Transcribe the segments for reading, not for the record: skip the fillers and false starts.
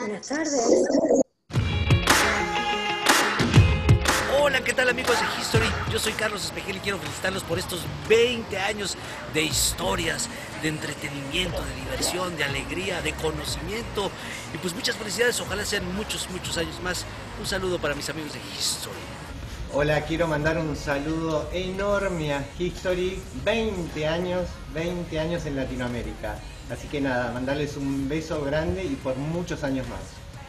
Buenas tardes. Hola, ¿qué tal amigos de History? Yo soy Carlos Espejel y quiero felicitarlos por estos 20 años de historias, de entretenimiento, de diversión, de alegría, de conocimiento. Y pues muchas felicidades, ojalá sean muchos años más. Un saludo para mis amigos de History. Hola, quiero mandar un saludo enorme a History, 20 años en Latinoamérica. Así que nada, mandarles un beso grande y por muchos años más.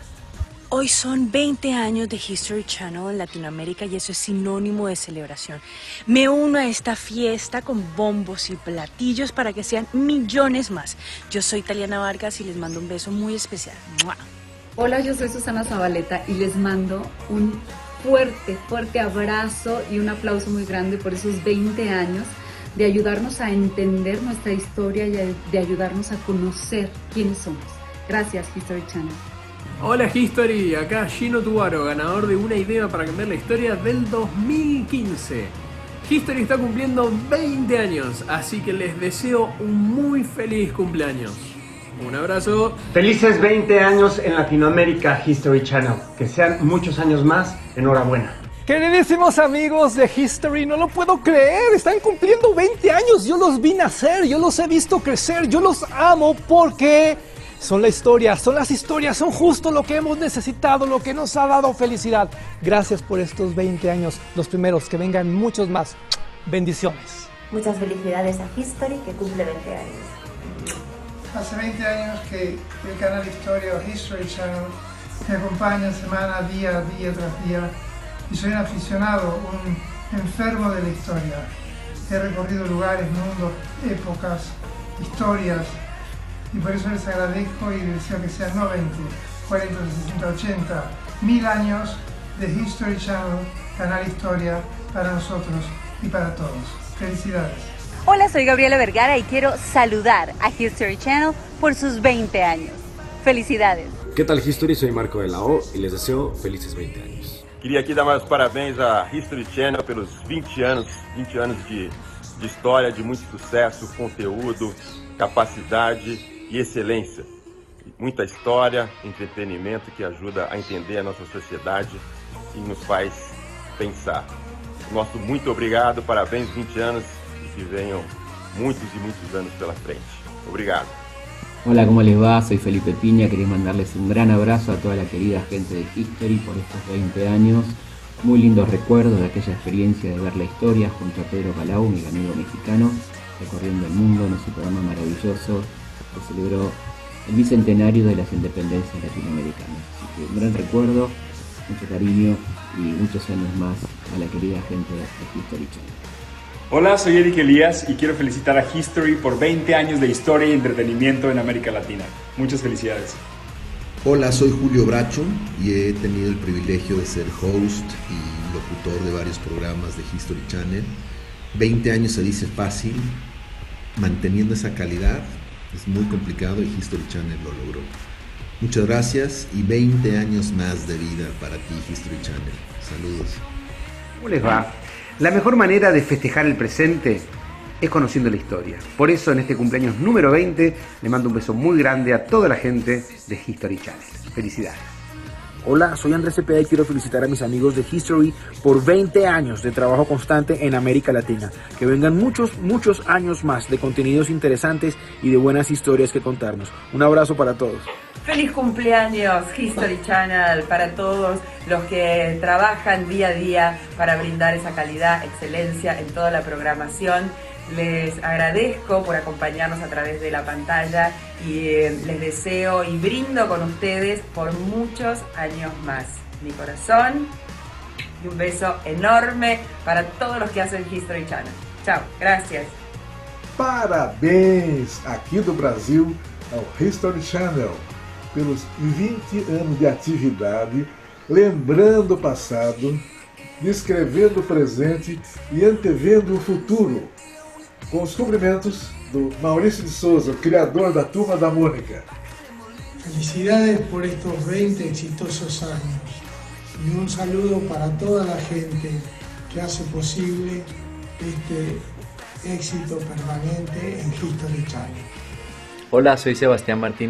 Hoy son 20 años de History Channel en Latinoamérica y eso es sinónimo de celebración. Me uno a esta fiesta con bombos y platillos para que sean millones más. Yo soy Taliana Vargas y les mando un beso muy especial. ¡Mua! Hola, yo soy Susana Zabaleta y les mando un fuerte abrazo y un aplauso muy grande por esos 20 años de ayudarnos a entender nuestra historia y de ayudarnos a conocer quiénes somos. Gracias, History Channel. Hola History, acá Gino Tubaro, ganador de Una Idea para Cambiar la Historia del 2015. History está cumpliendo 20 años, así que les deseo un muy feliz cumpleaños. Un abrazo. Felices 20 años en Latinoamérica, History Channel. Que sean muchos años más. Enhorabuena. Queridísimos amigos de History, no lo puedo creer, están cumpliendo 20 años, yo los vi nacer, yo los he visto crecer, yo los amo porque son la historia, son las historias, son justo lo que hemos necesitado, lo que nos ha dado felicidad. Gracias por estos 20 años, los primeros, que vengan muchos más. Bendiciones. Muchas felicidades a History, que cumple 20 años. Hace 20 años que el canal Historia o History Channel me acompaña semana, día tras día, y soy un aficionado, un enfermo de la historia. He recorrido lugares, mundos, épocas, historias, y por eso les agradezco y deseo que sean no 20, 40, 60, 80, 1000 años de History Channel, canal Historia, para nosotros y para todos. Felicidades. Hola, soy Gabriela Vergara y quiero saludar a History Channel por sus 20 años. Felicidades. ¿Qué tal History? Soy Marco de la O y les deseo felices 20 años. Queria aqui dar meus parabéns à History Channel pelos 20 anos de história, de muito sucesso, conteúdo, capacidade e excelência. Muita história, entretenimento que ajuda a entender a nossa sociedade e nos faz pensar. Nosso muito obrigado, parabéns, 20 anos e que venham muitos e muitos anos pela frente. Obrigado. Hola, ¿cómo les va? Soy Felipe Piña, quería mandarles un gran abrazo a toda la querida gente de History por estos 20 años. Muy lindos recuerdos de aquella experiencia de ver la historia junto a Pedro Palau, mi amigo mexicano, recorriendo el mundo en ese programa maravilloso que celebró el bicentenario de las independencias latinoamericanas. Así que un gran recuerdo, mucho cariño y muchos años más a la querida gente de History Channel. Hola, soy Eric Elías y quiero felicitar a History por 20 años de historia y entretenimiento en América Latina. Muchas felicidades. Hola, soy Julio Bracho y he tenido el privilegio de ser host y locutor de varios programas de History Channel. 20 años se dice fácil, manteniendo esa calidad es muy complicado y History Channel lo logró. Muchas gracias y 20 años más de vida para ti, History Channel. Saludos. ¿Cómo les va? La mejor manera de festejar el presente es conociendo la historia. Por eso en este cumpleaños número 20 le mando un beso muy grande a toda la gente de History Channel. Felicidades. Hola, soy Andrés Cepeda y quiero felicitar a mis amigos de History por 20 años de trabajo constante en América Latina. Que vengan muchos años más de contenidos interesantes y de buenas historias que contarnos. Un abrazo para todos. Feliz cumpleaños History Channel para todos los que trabajan día a día para brindar esa calidad, excelencia en toda la programación. Les agradezco por acompañarnos a través de la pantalla y les deseo y brindo con ustedes por muchos años más. Mi corazón y un beso enorme para todos los que hacen History Channel. Chao, gracias. Parabéns aqui do Brasil ao History Channel pelos 20 anos de atividade, lembrando o passado, descrevendo o presente e antevendo o futuro. Com os cumprimentos do Maurício de Souza, o criador da Turma da Mônica. Felicidades por estos 20 exitosos años y un saludo para toda la gente que hace posible este éxito permanente en History Channel. Hola, soy Sebastián Martínez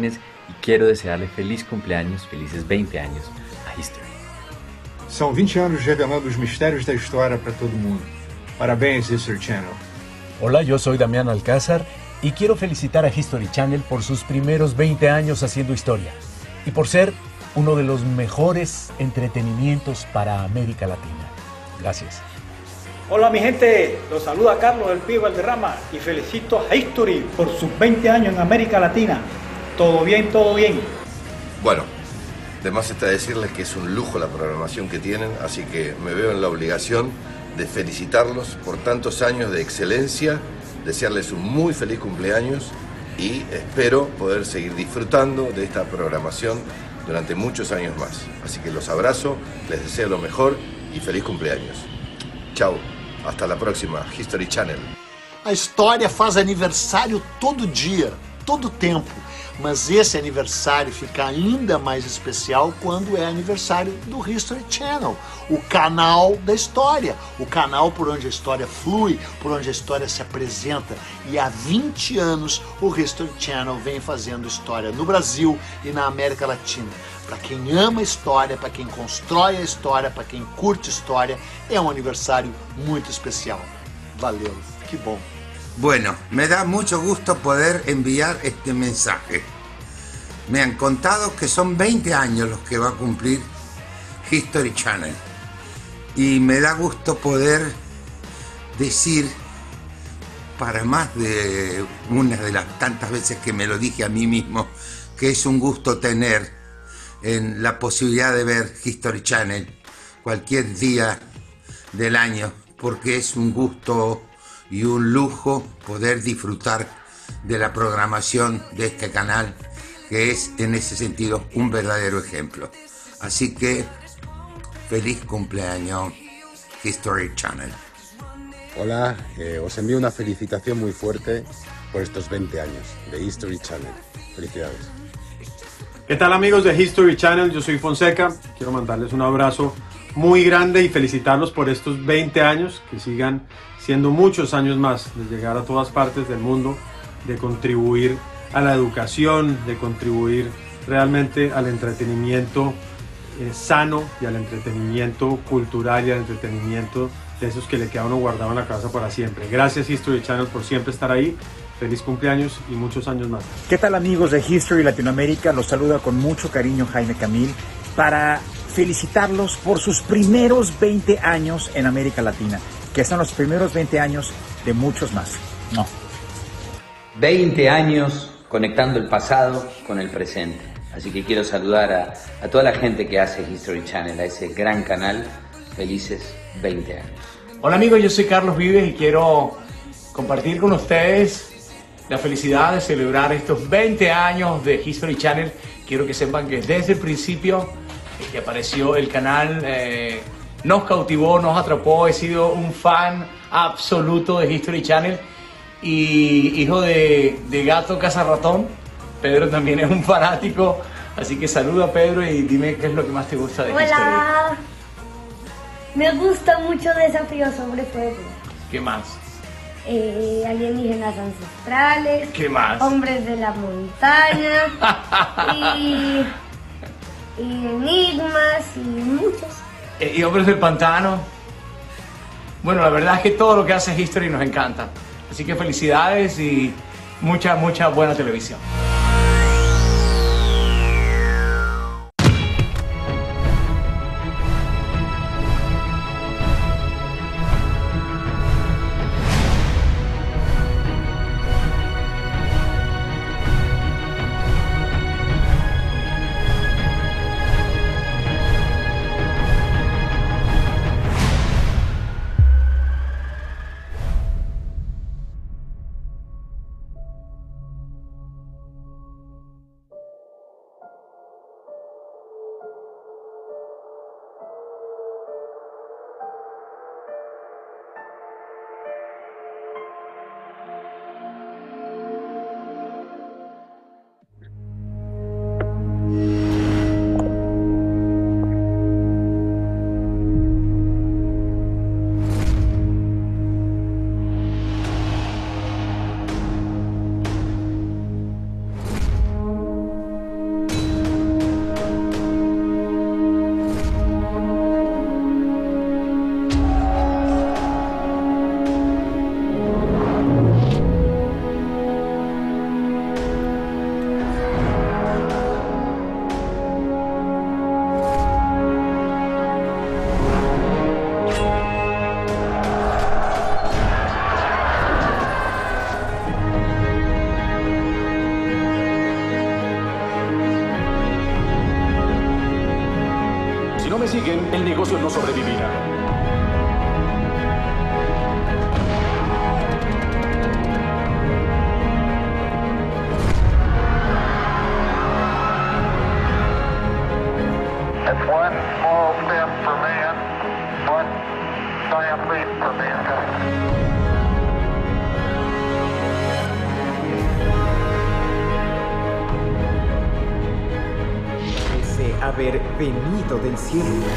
y quiero desearle feliz cumpleaños, felices 20 años a History. São 20 anos revelando os mistérios da história para todo mundo. Parabéns, History Channel. Hola, yo soy Damián Alcázar y quiero felicitar a History Channel por sus primeros 20 años haciendo historia y por ser uno de los mejores entretenimientos para América Latina. Gracias. Hola mi gente, los saluda Carlos del Pío Valderrama y felicito a History por sus 20 años en América Latina. Todo bien, todo bien. Bueno, de más está decirles que es un lujo la programación que tienen, así que me veo en la obligación de felicitarlos por tantos años de excelencia, desearles un muy feliz cumpleaños y espero poder seguir disfrutando de esta programación durante muchos años más. Así que los abrazo, les deseo lo mejor y feliz cumpleaños. Chao, hasta la próxima, History Channel. A história faz aniversário todo dia, todo tempo. Mas esse aniversário fica ainda mais especial quando é aniversário do History Channel, o canal da história, o canal por onde a história flui, por onde a história se apresenta. E há 20 anos o History Channel vem fazendo história no Brasil e na América Latina. Para quem ama história, para quem constrói a história, para quem curte história, é um aniversário muito especial. Valeu, que bom. Bueno, me da mucho gusto poder enviar este mensaje. Me han contado que son 20 años los que va a cumplir History Channel. Y me da gusto poder decir, para más de una de las tantas veces que me lo dije a mí mismo, que es un gusto tener en la posibilidad de ver History Channel cualquier día del año, porque es un gusto y un lujo poder disfrutar de la programación de este canal, que es en ese sentido un verdadero ejemplo. Así que feliz cumpleaños History Channel. Hola, os envío una felicitación muy fuerte por estos 20 años de History Channel. Felicidades. ¿Qué tal amigos de History Channel? Yo soy Fonseca, quiero mandarles un abrazo muy grande y felicitarlos por estos 20 años, que sigan siendo muchos años más, de llegar a todas partes del mundo, de contribuir a la educación, de contribuir realmente al entretenimiento sano y al entretenimiento cultural y al entretenimiento de esos que le queda a uno guardado en la casa para siempre. Gracias History Channel por siempre estar ahí. Feliz cumpleaños y muchos años más. ¿Qué tal amigos de History Latinoamérica? Los saluda con mucho cariño Jaime Camil para felicitarlos por sus primeros 20 años en América Latina, que son los primeros 20 años de muchos más. No. 20 años conectando el pasado con el presente. Así que quiero saludar a toda la gente que hace History Channel, a ese gran canal. Felices 20 años. Hola amigos, yo soy Carlos Vives y quiero compartir con ustedes la felicidad de celebrar estos 20 años de History Channel. Quiero que sepan que desde el principio que apareció el canal nos cautivó, nos atrapó. He sido un fan absoluto de History Channel y hijo de gato cazarratón. Pedro también es un fanático, así que saluda a Pedro y dime qué es lo que más te gusta de History. Hola, me gusta mucho Desafío sobre Fuego. ¿Qué más? Alienígenas ancestrales. ¿Qué más? Hombres de la montaña. y enigmas y muchos. Y Hombres del Pantano. Bueno, la verdad es que todo lo que hace History nos encanta. Así que felicidades y mucha buena televisión. Si no me siguen, el negocio no sobrevivirá. It's one small step for man, one giant leap for mankind. Parece haber venido del cielo.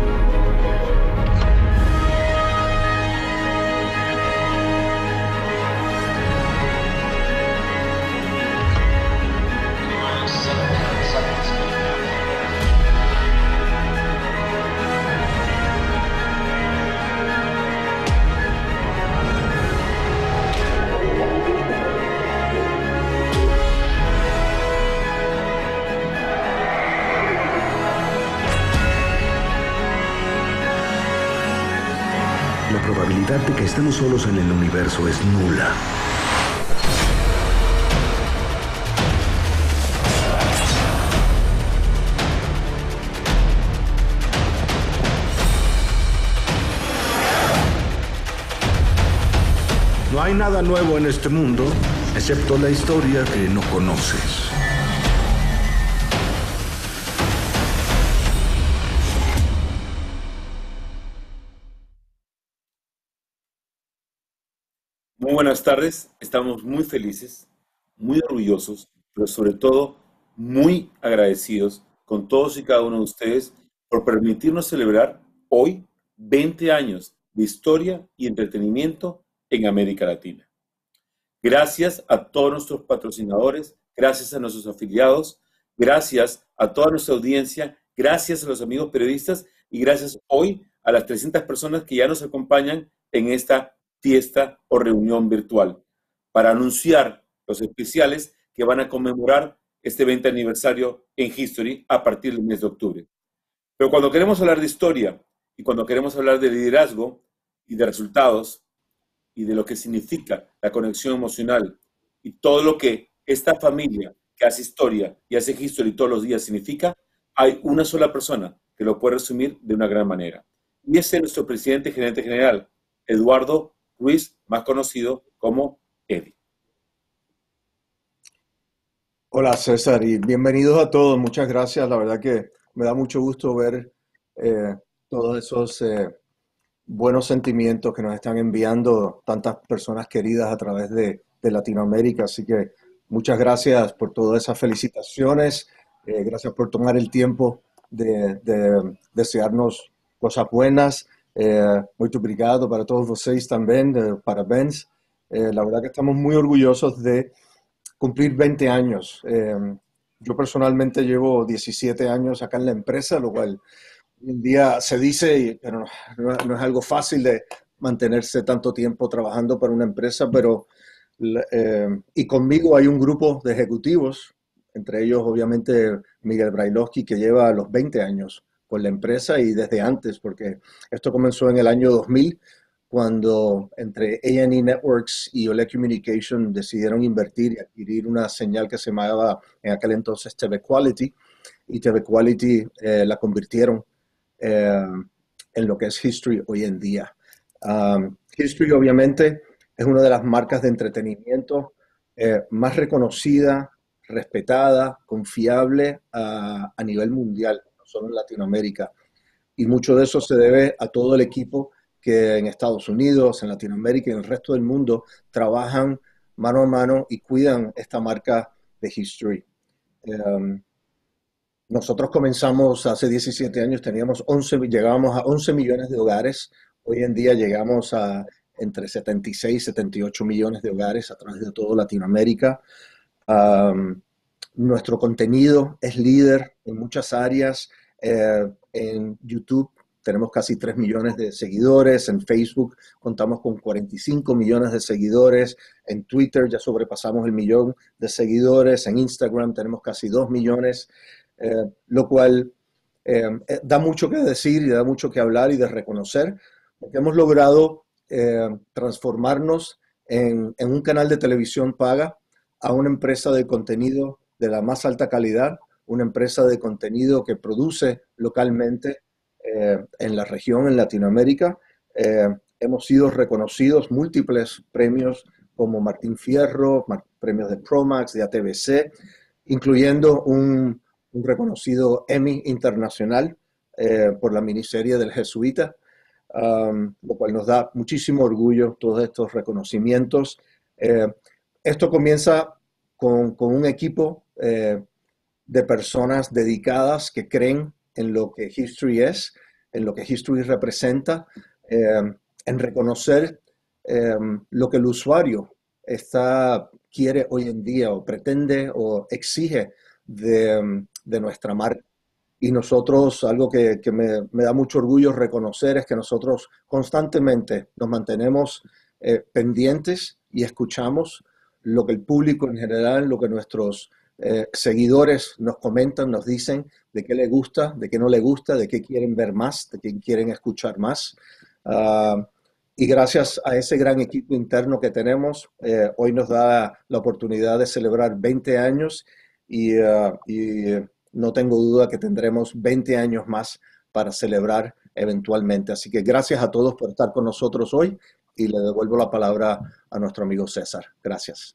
La probabilidad de que estemos solos en el universo es nula. No hay nada nuevo en este mundo, excepto la historia que no conoces. Muy buenas tardes, estamos muy felices, muy orgullosos, pero sobre todo muy agradecidos con todos y cada uno de ustedes por permitirnos celebrar hoy 20 años de historia y entretenimiento en América Latina. Gracias a todos nuestros patrocinadores, gracias a nuestros afiliados, gracias a toda nuestra audiencia, gracias a los amigos periodistas y gracias hoy a las 300 personas que ya nos acompañan en esta fiesta o reunión virtual para anunciar los especiales que van a conmemorar este 20 aniversario en History a partir del mes de octubre. Pero cuando queremos hablar de historia y cuando queremos hablar de liderazgo y de resultados y de lo que significa la conexión emocional y todo lo que esta familia que hace historia y hace History todos los días significa, hay una sola persona que lo puede resumir de una gran manera. Y ese es nuestro presidente y gerente general, Eduardo Ruiz, más conocido como Eddie. Hola César y bienvenidos a todos. Muchas gracias. La verdad que me da mucho gusto ver todos esos buenos sentimientos que nos están enviando tantas personas queridas a través de Latinoamérica. Así que muchas gracias por todas esas felicitaciones. Gracias por tomar el tiempo de desearnos cosas buenas. Muito obrigado para todos vocês también, parabéns. La verdad que estamos muy orgullosos de cumplir 20 años. Yo personalmente llevo 17 años acá en la empresa, lo cual hoy en día se dice, pero no es algo fácil de mantenerse tanto tiempo trabajando para una empresa, pero y conmigo hay un grupo de ejecutivos, entre ellos obviamente Miguel Brailovsky, que lleva los 20 años con la empresa y desde antes, porque esto comenzó en el año 2000, cuando entre A&E Networks y Olé Communication decidieron invertir y adquirir una señal que se llamaba en aquel entonces TV Quality, y TV Quality la convirtieron en lo que es History hoy en día. History obviamente es una de las marcas de entretenimiento más reconocida, respetada, confiable a nivel mundial, solo en Latinoamérica. Y mucho de eso se debe a todo el equipo que en Estados Unidos, en Latinoamérica y en el resto del mundo trabajan mano a mano y cuidan esta marca de History. Nosotros comenzamos hace 17 años, llegábamos a 11 millones de hogares. Hoy en día llegamos a entre 76 y 78 millones de hogares a través de toda Latinoamérica. Nuestro contenido es líder en muchas áreas. En YouTube tenemos casi 3 millones de seguidores, en Facebook contamos con 45 millones de seguidores, en Twitter ya sobrepasamos el 1 millón de seguidores, en Instagram tenemos casi 2 millones, lo cual da mucho que decir y da mucho que hablar y de reconocer, porque hemos logrado transformarnos en un canal de televisión paga a una empresa de contenido de la más alta calidad, una empresa de contenido que produce localmente en la región, en Latinoamérica. Hemos sido reconocidos múltiples premios como Martín Fierro, premios de Promax, de ATBC, incluyendo un reconocido Emmy internacional por la miniserie del Jesuita, lo cual nos da muchísimo orgullo, todos estos reconocimientos. Esto comienza con un equipo de personas dedicadas que creen en lo que History es, en lo que History representa, en reconocer lo que el usuario quiere hoy en día o pretende o exige de nuestra marca. Y nosotros, algo que me da mucho orgullo reconocer es que nosotros constantemente nos mantenemos pendientes y escuchamos lo que el público en general, lo que nuestros seguidores nos comentan, nos dicen de qué les gusta, de qué no les gusta, de qué quieren ver más, de qué quieren escuchar más. Y gracias a ese gran equipo interno que tenemos, hoy nos da la oportunidad de celebrar 20 años y no tengo duda que tendremos 20 años más para celebrar eventualmente. Así que gracias a todos por estar con nosotros hoy y le devuelvo la palabra a nuestro amigo César. Gracias.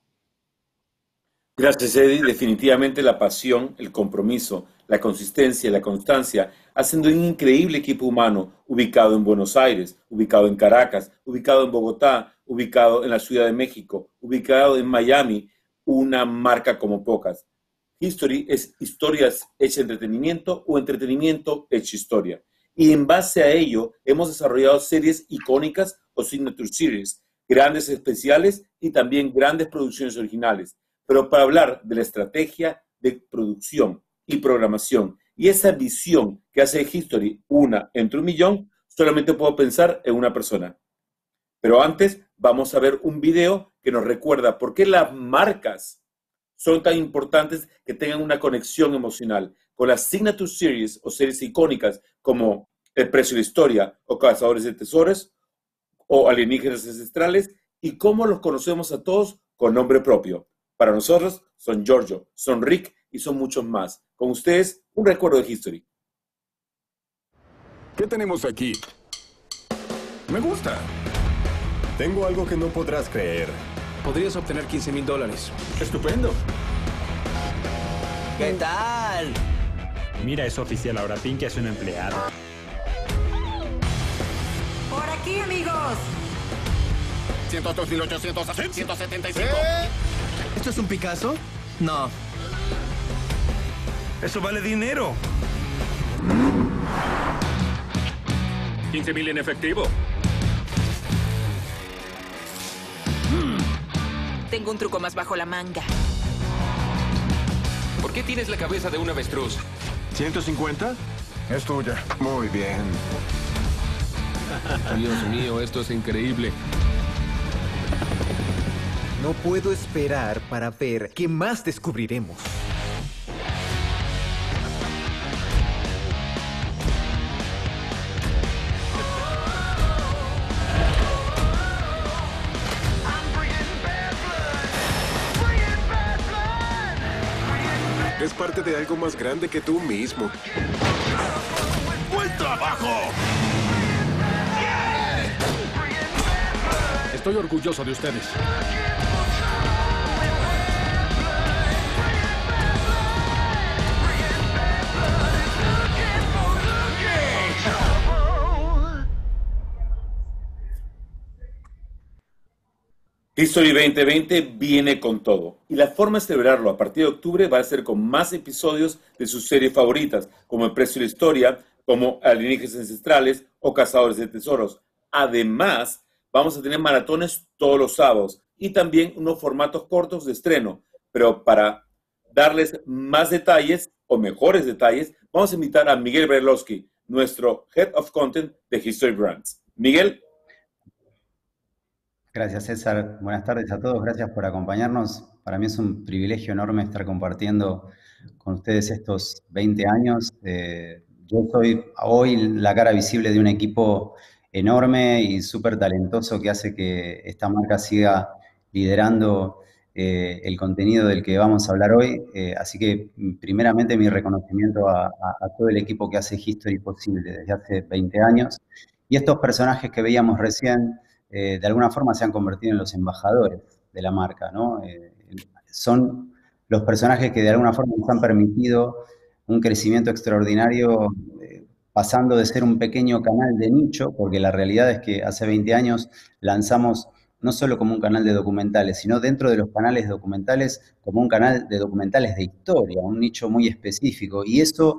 Gracias, Eddie. Definitivamente la pasión, el compromiso, la consistencia y la constancia hacen de un increíble equipo humano ubicado en Buenos Aires, ubicado en Caracas, ubicado en Bogotá, ubicado en la Ciudad de México, ubicado en Miami, una marca como pocas. History es historias hecha entretenimiento o entretenimiento hecho historia. Y en base a ello hemos desarrollado series icónicas o signature series, grandes especiales y también grandes producciones originales. Pero para hablar de la estrategia de producción y programación y esa visión que hace de History una entre 1.000.000, solamente puedo pensar en una persona. Pero antes vamos a ver un video que nos recuerda por qué las marcas son tan importantes que tengan una conexión emocional con las Signature Series o series icónicas como El Precio de la Historia o Cazadores de Tesoros o Alienígenas Ancestrales y cómo los conocemos a todos con nombre propio. Para nosotros son Giorgio, son Rick y son muchos más. Con ustedes, un recuerdo de History. ¿Qué tenemos aquí? Me gusta. Tengo algo que no podrás creer. Podrías obtener $15,000. Estupendo. ¿Qué tal? Mira, es oficial, ahora Pinky es un empleado. Por aquí, amigos. 102.800, 175. ¿Esto es un Picasso? No. Eso vale dinero. 15,000 en efectivo. Tengo un truco más bajo la manga. ¿Por qué tienes la cabeza de un avestruz? ¿150? Es tuya. Muy bien. Dios mío, esto es increíble. No puedo esperar para ver qué más descubriremos. Es parte de algo más grande que tú mismo. ¡Buen trabajo! Estoy orgulloso de ustedes. History 2020 viene con todo. Y la forma de celebrarlo a partir de octubre va a ser con más episodios de sus series favoritas, como El Precio de la Historia, como Alienígenas Ancestrales o Cazadores de Tesoros. Además, vamos a tener maratones todos los sábados y también unos formatos cortos de estreno. Pero para darles más detalles o mejores detalles, vamos a invitar a Miguel Brailovsky, nuestro Head of Content de History Brands. Miguel. Gracias, César. Buenas tardes a todos. Gracias por acompañarnos. Para mí es un privilegio enorme estar compartiendo con ustedes estos 20 años. Yo soy hoy la cara visible de un equipo enorme y súper talentoso que hace que esta marca siga liderando el contenido del que vamos a hablar hoy. Así que, primeramente, mi reconocimiento a todo el equipo que hace History posible desde hace 20 años. Y estos personajes que veíamos recién, de alguna forma se han convertido en los embajadores de la marca, ¿no? Son los personajes que de alguna forma nos han permitido un crecimiento extraordinario, pasando de ser un pequeño canal de nicho, porque la realidad es que hace 20 años lanzamos no solo como un canal de documentales, sino dentro de los canales de documentales como un canal de documentales de historia, un nicho muy específico. Y eso,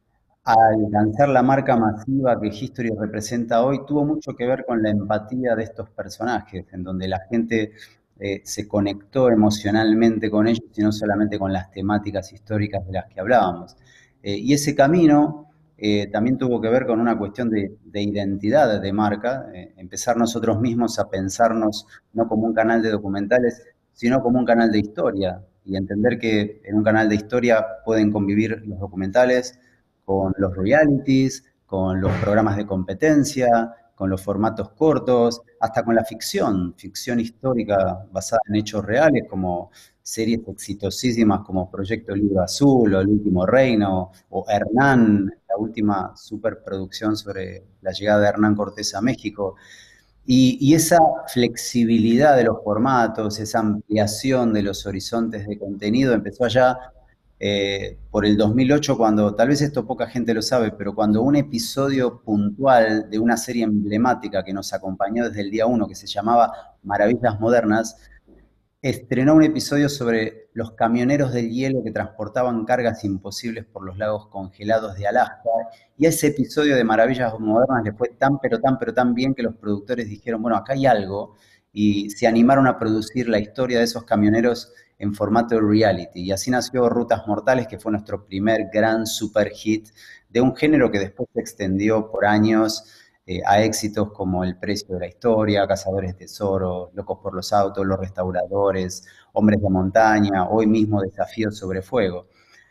al lanzar la marca masiva que History representa hoy, tuvo mucho que ver con la empatía de estos personajes, en donde la gente se conectó emocionalmente con ellos y no solamente con las temáticas históricas de las que hablábamos. Y ese camino también tuvo que ver con una cuestión de identidad de marca, empezar nosotros mismos a pensarnos no como un canal de documentales, sino como un canal de historia, y entender que en un canal de historia pueden convivir los documentales con los realities, con los programas de competencia, con los formatos cortos, hasta con la ficción histórica basada en hechos reales, como series exitosísimas como Proyecto Libro Azul, o El Último Reino, o Hernán, la última superproducción sobre la llegada de Hernán Cortés a México. Y esa flexibilidad de los formatos, esa ampliación de los horizontes de contenido empezó allá por el 2008, cuando, tal vez esto poca gente lo sabe, pero cuando un episodio puntual de una serie emblemática que nos acompañó desde el día 1, que se llamaba Maravillas Modernas, estrenó un episodio sobre los camioneros del hielo que transportaban cargas imposibles por los lagos congelados de Alaska, y a ese episodio de Maravillas Modernas le fue tan, pero tan bien que los productores dijeron, bueno, acá hay algo, y se animaron a producir la historia de esos camioneros en formato de reality, y así nació Rutas Mortales, que fue nuestro primer gran super hit de un género que después se extendió por años a éxitos como El Precio de la Historia, Cazadores de Tesoros, Locos por los Autos, Los Restauradores, Hombres de Montaña, hoy mismo Desafíos sobre Fuego.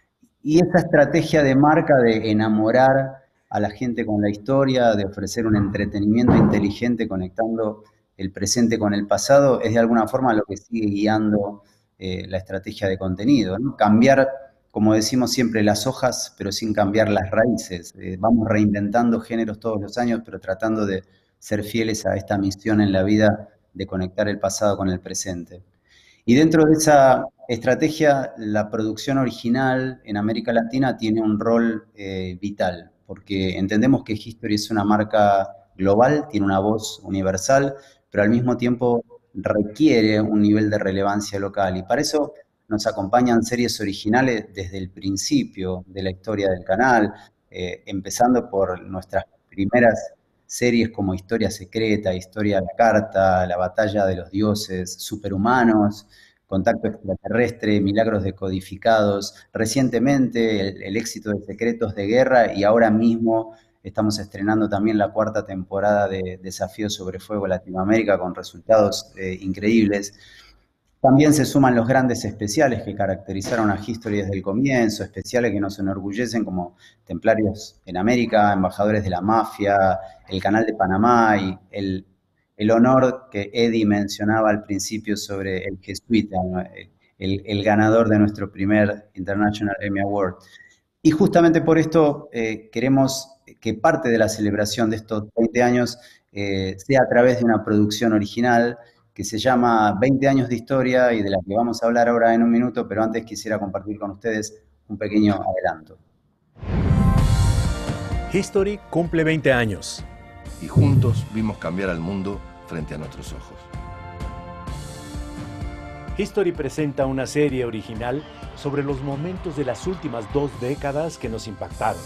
Y esa estrategia de marca de enamorar a la gente con la historia, de ofrecer un entretenimiento inteligente conectando el presente con el pasado, es de alguna forma lo que sigue guiando la estrategia de contenido, ¿no? Cambiar, como decimos siempre, las hojas, pero sin cambiar las raíces. Vamos reinventando géneros todos los años, pero tratando de ser fieles a esta misión en la vida de conectar el pasado con el presente. Y dentro de esa estrategia, la producción original en América Latina tiene un rol vital, porque entendemos que History es una marca global, tiene una voz universal, pero al mismo tiempo requiere un nivel de relevancia local, y para eso nos acompañan series originales desde el principio de la historia del canal, empezando por nuestras primeras series como Historia Secreta, Historia a la Carta, La Batalla de los Dioses, Superhumanos, Contacto Extraterrestre, Milagros Decodificados, recientemente el éxito de Secretos de Guerra, y ahora mismo estamos estrenando también la 4ª temporada de Desafíos sobre Fuego Latinoamérica con resultados increíbles. También se suman los grandes especiales que caracterizaron a History desde el comienzo, especiales que nos enorgullecen como Templarios en América, Embajadores de la Mafia, el Canal de Panamá y el honor que Eddie mencionaba al principio sobre el Jesuita, ¿no? el ganador de nuestro primer International Emmy Award. Y justamente por esto queremos que parte de la celebración de estos 20 años sea a través de una producción original que se llama 20 años de historia, y de la que vamos a hablar ahora en un minuto, pero antes quisiera compartir con ustedes un pequeño adelanto. History cumple 20 años. Y juntos vimos cambiar al mundo frente a nuestros ojos. History presenta una serie original sobre los momentos de las últimas 2 décadas que nos impactaron.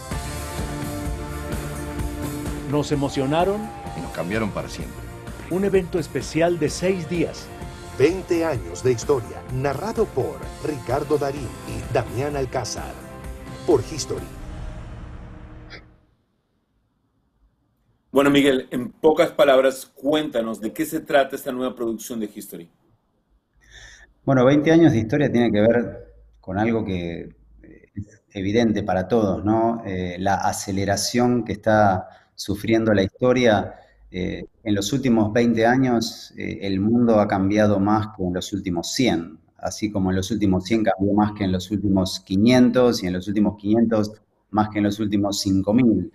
Nos emocionaron y nos cambiaron para siempre. Un evento especial de 6 días. 20 años de historia, narrado por Ricardo Darín y Damián Alcázar. Por History. Bueno, Miguel, en pocas palabras, cuéntanos de qué se trata esta nueva producción de History. Bueno, 20 años de historia tiene que ver con algo que es evidente para todos, ¿no? La aceleración que está sufriendo la historia. En los últimos 20 años el mundo ha cambiado más que en los últimos 100. así como en los últimos 100 cambió más que en los últimos 500 y en los últimos 500 más que en los últimos 5000.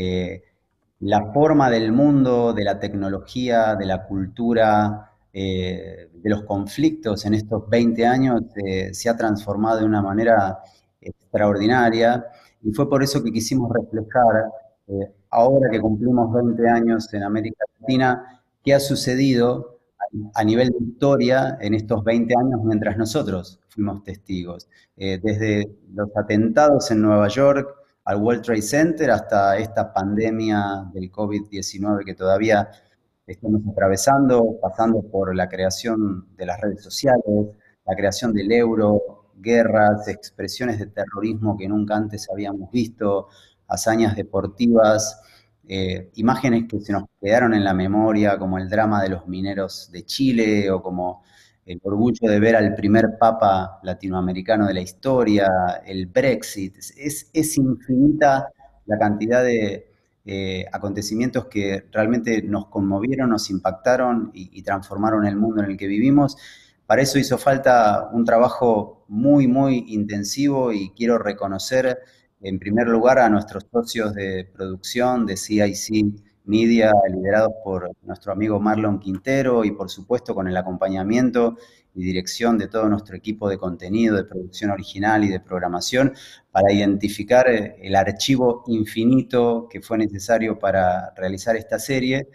La forma del mundo, de la tecnología, de la cultura, de los conflictos en estos 20 años se ha transformado de una manera extraordinaria, y fue por eso que quisimos reflejar, ahora que cumplimos 20 años en América Latina, qué ha sucedido a nivel de historia en estos 20 años mientras nosotros fuimos testigos. Desde los atentados en Nueva York al World Trade Center hasta esta pandemia del COVID-19 que todavía estamos atravesando, pasando por la creación de las redes sociales, la creación del euro, guerras, expresiones de terrorismo que nunca antes habíamos visto, hazañas deportivas, imágenes que se nos quedaron en la memoria, como el drama de los mineros de Chile, o como el orgullo de ver al primer papa latinoamericano de la historia, el Brexit. Es infinita la cantidad de acontecimientos que realmente nos conmovieron, nos impactaron y transformaron el mundo en el que vivimos. Para eso hizo falta un trabajo muy, muy intensivo, y quiero reconocer en primer lugar a nuestros socios de producción de CIC Media, liderados por nuestro amigo Marlon Quintero, y por supuesto con el acompañamiento y dirección de todo nuestro equipo de contenido, de producción original y de programación, para identificar el archivo infinito que fue necesario para realizar esta serie,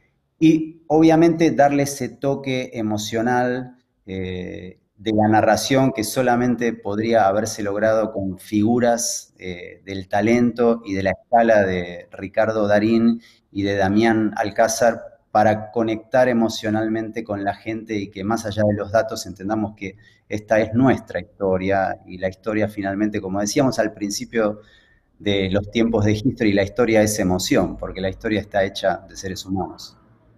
y obviamente darle ese toque emocional de la narración que solamente podría haberse logrado con figuras del talento y de la escala de Ricardo Darín y de Damián Alcázar, para conectar emocionalmente con la gente, y que más allá de los datos entendamos que esta es nuestra historia, y la historia finalmente, como decíamos al principio de los tiempos de History, la historia es emoción, porque la historia está hecha de seres humanos.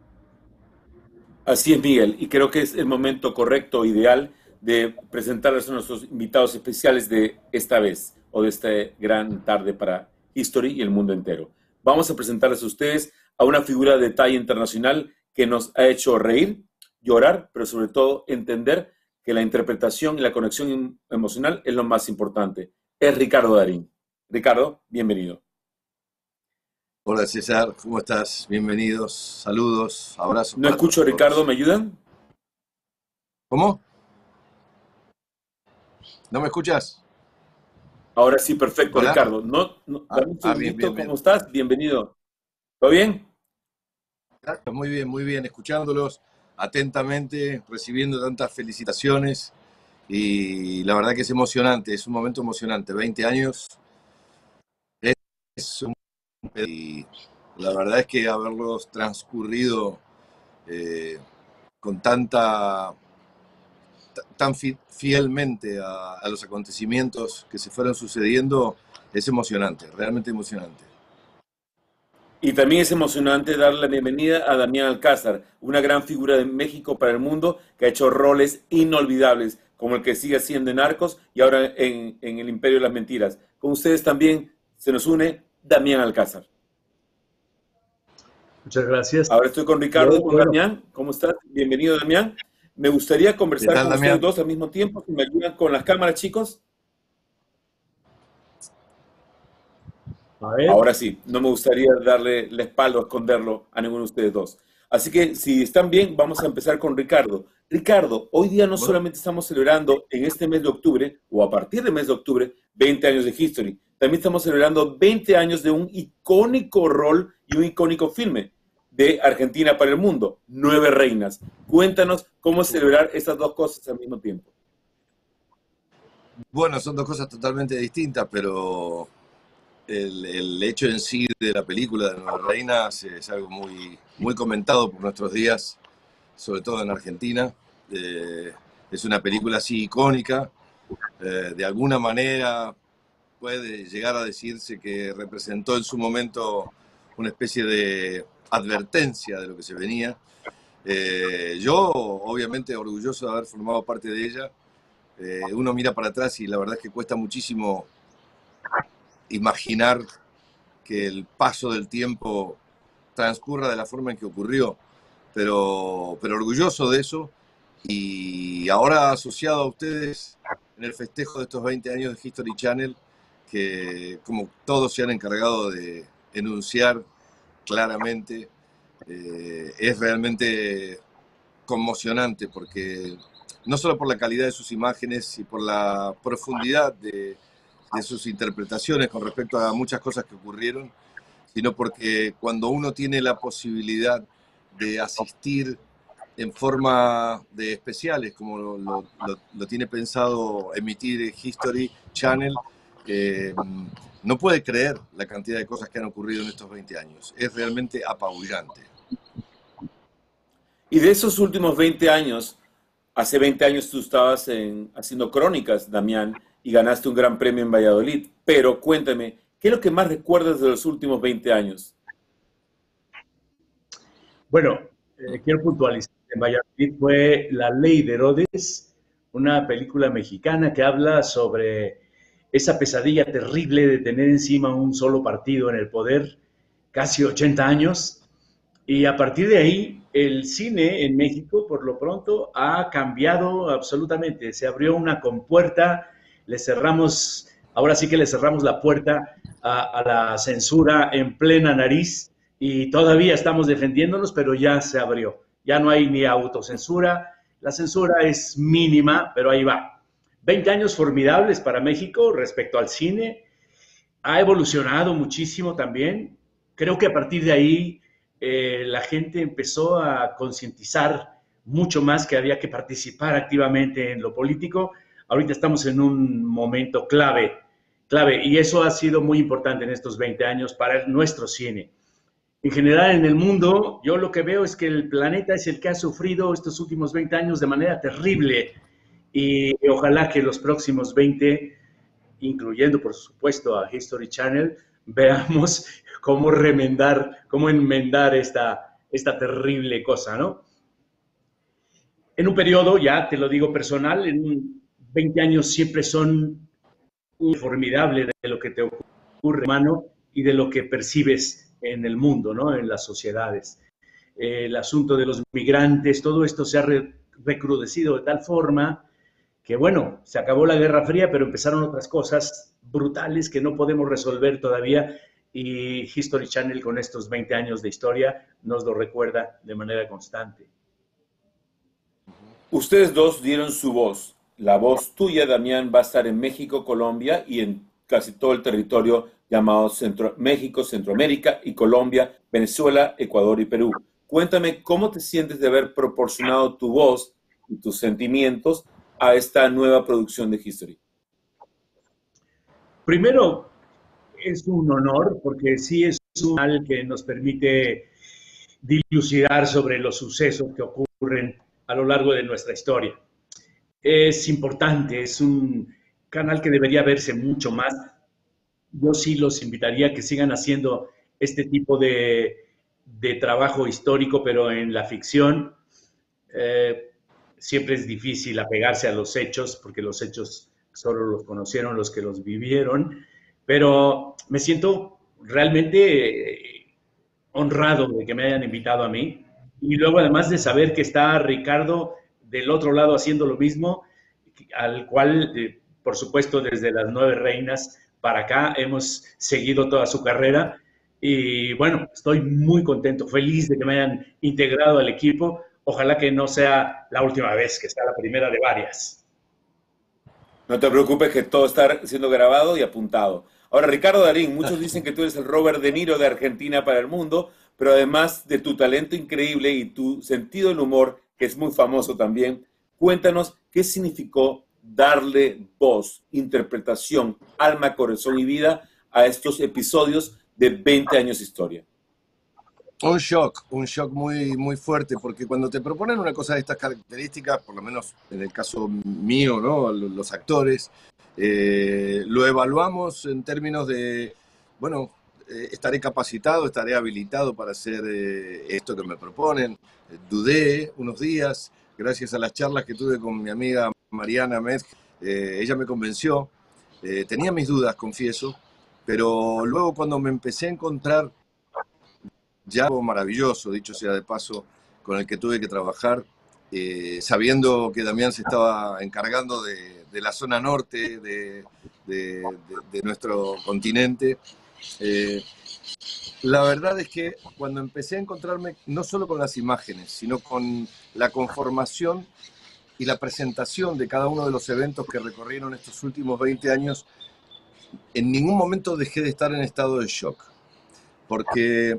Así es, Miguel, y creo que es el momento correcto, ideal, de presentarles a nuestros invitados especiales de esta vez, o de esta gran tarde para History y el mundo entero. Vamos a presentarles a ustedes a una figura de talla internacional que nos ha hecho reír, llorar, pero sobre todo entender que la interpretación y la conexión emocional es lo más importante. Es Ricardo Darín. Ricardo, bienvenido. Hola César, ¿cómo estás? Bienvenidos, saludos, abrazos. No escucho, Ricardo, ¿me ayudan? ¿Cómo? ¿No me escuchas? Ahora sí, perfecto, ¿Hola? Ricardo. Dame un segundito, bien. ¿Cómo estás? Bienvenido. ¿Todo bien? Gracias, muy bien, escuchándolos atentamente, recibiendo tantas felicitaciones, y la verdad que es emocionante, es un momento emocionante. 20 años es un... y la verdad es que haberlos transcurrido con tan fielmente a los acontecimientos que se fueron sucediendo es emocionante, realmente emocionante. Y también es emocionante darle la bienvenida a Damián Alcázar, una gran figura de México para el mundo, que ha hecho roles inolvidables, como el que sigue haciendo en Narcos y ahora en El Imperio de las Mentiras. Con ustedes también se nos une Damián Alcázar. Muchas gracias. Ahora estoy con Ricardo y con Damián. ¿Cómo estás? Bienvenido, Damián. Me gustaría conversar con ustedes dos al mismo tiempo. Si me ayudan con las cámaras, chicos. Ahora sí, no me gustaría darle la espalda o esconderlo a ninguno de ustedes dos. Así que, si están bien, vamos a empezar con Ricardo. Ricardo, hoy día no solamente estamos celebrando en este mes de octubre, o a partir del mes de octubre, 20 años de History. También estamos celebrando 20 años de un icónico rol y un icónico filme de Argentina para el mundo, 9 Reinas. Cuéntanos cómo celebrar estas dos cosas al mismo tiempo. Bueno, son dos cosas totalmente distintas, pero el hecho en sí de la película de 9 Reinas es algo muy comentado por nuestros días, sobre todo en Argentina. Es una película así icónica, de alguna manera puede llegar a decirse que representó en su momento una especie de advertencia de lo que se venía. Yo, obviamente, orgulloso de haber formado parte de ella. Uno mira para atrás y la verdad es que cuesta muchísimo imaginar que el paso del tiempo transcurra de la forma en que ocurrió, pero orgulloso de eso, y ahora asociado a ustedes en el festejo de estos 20 años de History Channel, que como todos se han encargado de enunciar claramente, es realmente conmocionante, porque no solo por la calidad de sus imágenes y por la profundidad de sus interpretaciones con respecto a muchas cosas que ocurrieron, sino porque cuando uno tiene la posibilidad de asistir en forma de especiales, como lo tiene pensado emitir History Channel, no puede creer la cantidad de cosas que han ocurrido en estos 20 años. Es realmente apabullante. Y de esos últimos 20 años, hace 20 años tú estabas haciendo crónicas, Damián, y ganaste un gran premio en Valladolid. Pero cuéntame, ¿qué es lo que más recuerdas de los últimos 20 años? Bueno, quiero puntualizar. En Valladolid fue La Ley de Herodes, una película mexicana que habla sobre esa pesadilla terrible de tener encima un solo partido en el poder, casi 80 años. Y a partir de ahí, el cine en México, por lo pronto, ha cambiado absolutamente. Se abrió una compuerta, ahora sí que le cerramos la puerta a la censura en plena nariz, y todavía estamos defendiéndonos, pero ya se abrió. Ya no hay ni autocensura, la censura es mínima, pero ahí va. 20 años formidables para México respecto al cine. Ha evolucionado muchísimo también. Creo que a partir de ahí la gente empezó a concientizar mucho más que había que participar activamente en lo político. Ahorita estamos en un momento clave, y eso ha sido muy importante en estos 20 años para nuestro cine. En general, en el mundo, yo lo que veo es que el planeta es el que ha sufrido estos últimos 20 años de manera terrible, y ojalá que los próximos 20, incluyendo por supuesto a History Channel, veamos cómo enmendar esta terrible cosa, ¿no? En un periodo, ya te lo digo personal, en 20 años siempre son un formidable de lo que te ocurre, hermano, y de lo que percibes en el mundo, ¿no? En las sociedades. El asunto de los migrantes, todo esto se ha recrudecido de tal forma que, bueno, se acabó la Guerra Fría, pero empezaron otras cosas brutales que no podemos resolver todavía, y History Channel, con estos 20 años de historia, nos lo recuerda de manera constante. Ustedes dos dieron su voz. La voz tuya, Damián, va a estar en México, Colombia y en casi todo el territorio llamado México, Centroamérica y Colombia, Venezuela, Ecuador y Perú. Cuéntame cómo te sientes de haber proporcionado tu voz y tus sentimientos a esta nueva producción de History. Primero, es un honor, porque sí es un canal que nos permite dilucidar sobre los sucesos que ocurren a lo largo de nuestra historia. Es importante, es un canal que debería verse mucho más. Yo sí los invitaría a que sigan haciendo este tipo de trabajo histórico, pero en la ficción. Siempre es difícil apegarse a los hechos, porque los hechos solo los conocieron los que los vivieron, pero me siento realmente honrado de que me hayan invitado a mí, y luego además de saber que está Ricardo del otro lado haciendo lo mismo, al cual, por supuesto, desde las 9 Reinas para acá hemos seguido toda su carrera, y bueno, estoy muy contento, feliz de que me hayan integrado al equipo. Ojalá que no sea la última vez, que sea la primera de varias. No te preocupes, que todo está siendo grabado y apuntado. Ahora, Ricardo Darín, muchos dicen que tú eres el Robert De Niro de Argentina para el mundo, pero además de tu talento increíble y tu sentido del humor, que es muy famoso también, cuéntanos qué significó darle voz, interpretación, alma, corazón y vida a estos episodios de 20 años de historia. Un shock muy, muy fuerte, porque cuando te proponen una cosa de estas características, por lo menos en el caso mío, ¿no? Los actores, lo evaluamos en términos de, bueno, estaré capacitado, estaré habilitado para hacer esto que me proponen. Dudé unos días, gracias a las charlas que tuve con mi amiga Mariana Metz, ella me convenció. Tenía mis dudas, confieso, pero luego cuando me empecé a encontrar ya algo maravilloso, dicho sea de paso, con el que tuve que trabajar, sabiendo que Damián se estaba encargando de la zona norte de nuestro continente. La verdad es que cuando empecé a encontrarme no solo con las imágenes, sino con la conformación y la presentación de cada uno de los eventos que recorrieron estos últimos 20 años, en ningún momento dejé de estar en estado de shock. Porque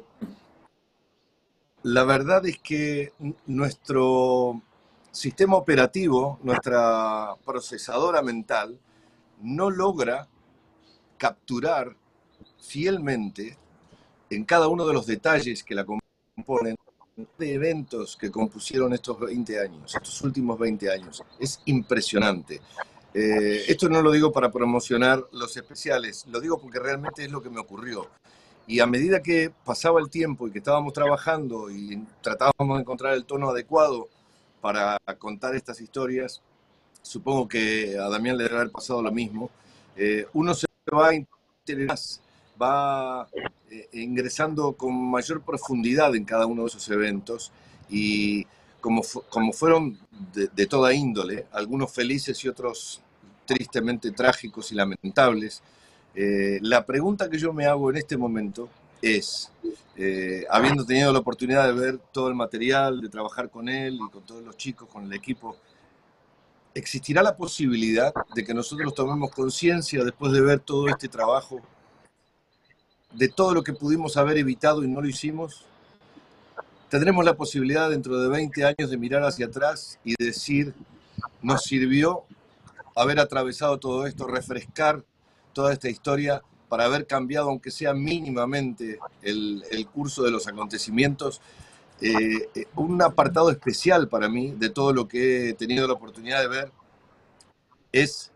la verdad es que nuestro sistema operativo, nuestra procesadora mental, no logra capturar fielmente en cada uno de los detalles que la componen de eventos que compusieron estos 20 años, estos últimos 20 años. Es impresionante. Esto no lo digo para promocionar los especiales, lo digo porque realmente es lo que me ocurrió. Y a medida que pasaba el tiempo y que estábamos trabajando y tratábamos de encontrar el tono adecuado para contar estas historias, supongo que a Damián le debe haber pasado lo mismo, uno se va a interesar, va ingresando con mayor profundidad en cada uno de esos eventos y como fueron de toda índole, algunos felices y otros tristemente trágicos y lamentables, la pregunta que yo me hago en este momento es, habiendo tenido la oportunidad de ver todo el material, de trabajar con él y con todos los chicos, con el equipo, ¿existirá la posibilidad de que nosotros tomemos conciencia después de ver todo este trabajo de todo lo que pudimos haber evitado y no lo hicimos? ¿Tendremos la posibilidad dentro de 20 años de mirar hacia atrás y decir, nos sirvió haber atravesado todo esto, refrescar toda esta historia para haber cambiado, aunque sea mínimamente, el curso de los acontecimientos? Un apartado especial para mí de todo lo que he tenido la oportunidad de ver es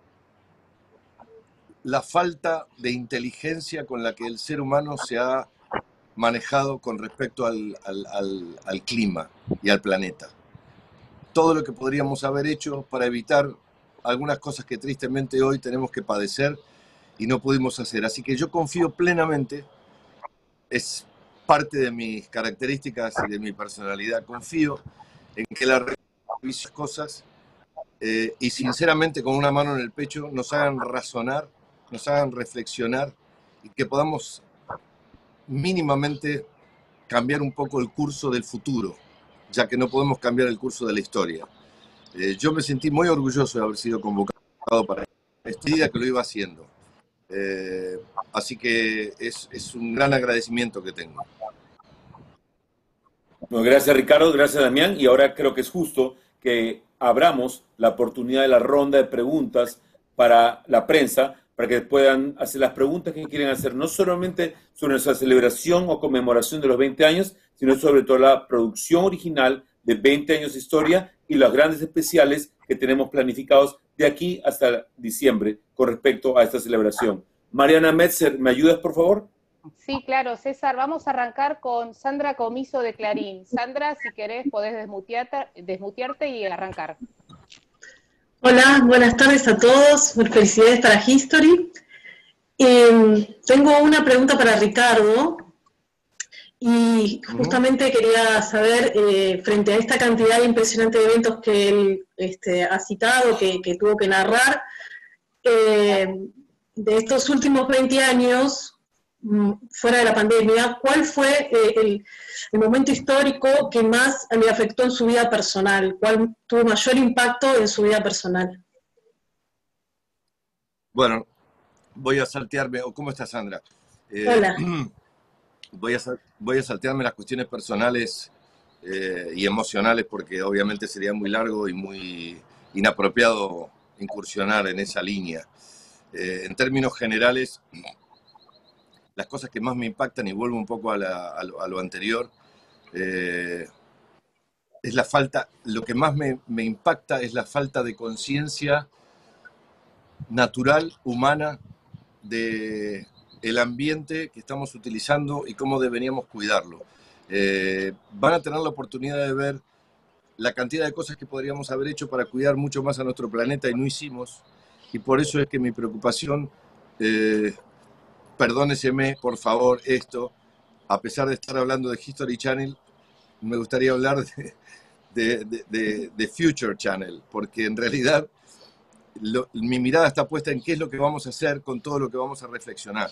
la falta de inteligencia con la que el ser humano se ha manejado con respecto al clima y al planeta. Todo lo que podríamos haber hecho para evitar algunas cosas que tristemente hoy tenemos que padecer y no pudimos hacer. Así que yo confío plenamente, es parte de mis características y de mi personalidad, confío en que las cosas y sinceramente con una mano en el pecho nos hagan razonar, nos hagan reflexionar y que podamos mínimamente cambiar un poco el curso del futuro, ya que no podemos cambiar el curso de la historia. Yo me sentí muy orgulloso de haber sido convocado para este día que lo iba haciendo. Así que es un gran agradecimiento que tengo. Bueno, gracias Ricardo, gracias Damián, y ahora creo que es justo que abramos la oportunidad de la ronda de preguntas para la prensa, para que puedan hacer las preguntas que quieren hacer, no solamente sobre nuestra celebración o conmemoración de los 20 años, sino sobre todo la producción original de 20 años de historia y los grandes especiales que tenemos planificados de aquí hasta diciembre con respecto a esta celebración. Mariana Metzer, ¿me ayudas, por favor? Sí, claro, César. Vamos a arrancar con Sandra Comiso de Clarín. Sandra, si querés, podés desmutearte y arrancar. Hola, buenas tardes a todos. Felicidades para History. Tengo una pregunta para Ricardo. Y justamente quería saber, frente a esta cantidad impresionante de eventos que él ha citado, que tuvo que narrar, de estos últimos 20 años, fuera de la pandemia, ¿cuál fue el momento histórico que más le afectó en su vida personal? ¿Cuál tuvo mayor impacto en su vida personal? Bueno, voy a saltearme. ¿Cómo estás, Sandra? Hola. Voy a saltearme las cuestiones personales y emocionales porque obviamente sería muy largo y muy inapropiado incursionar en esa línea. En términos generales, las cosas que más me impactan, y vuelvo un poco a lo anterior, es la falta, lo que más me impacta es la falta de conciencia natural, humana, de el ambiente que estamos utilizando y cómo deberíamos cuidarlo. Van a tener la oportunidad de ver la cantidad de cosas que podríamos haber hecho para cuidar mucho más a nuestro planeta y no hicimos, y por eso es que mi preocupación, perdóneseme por favor esto, a pesar de estar hablando de History Channel, me gustaría hablar de Future Channel, porque en realidad mi mirada está puesta en qué es lo que vamos a hacer con todo lo que vamos a reflexionar.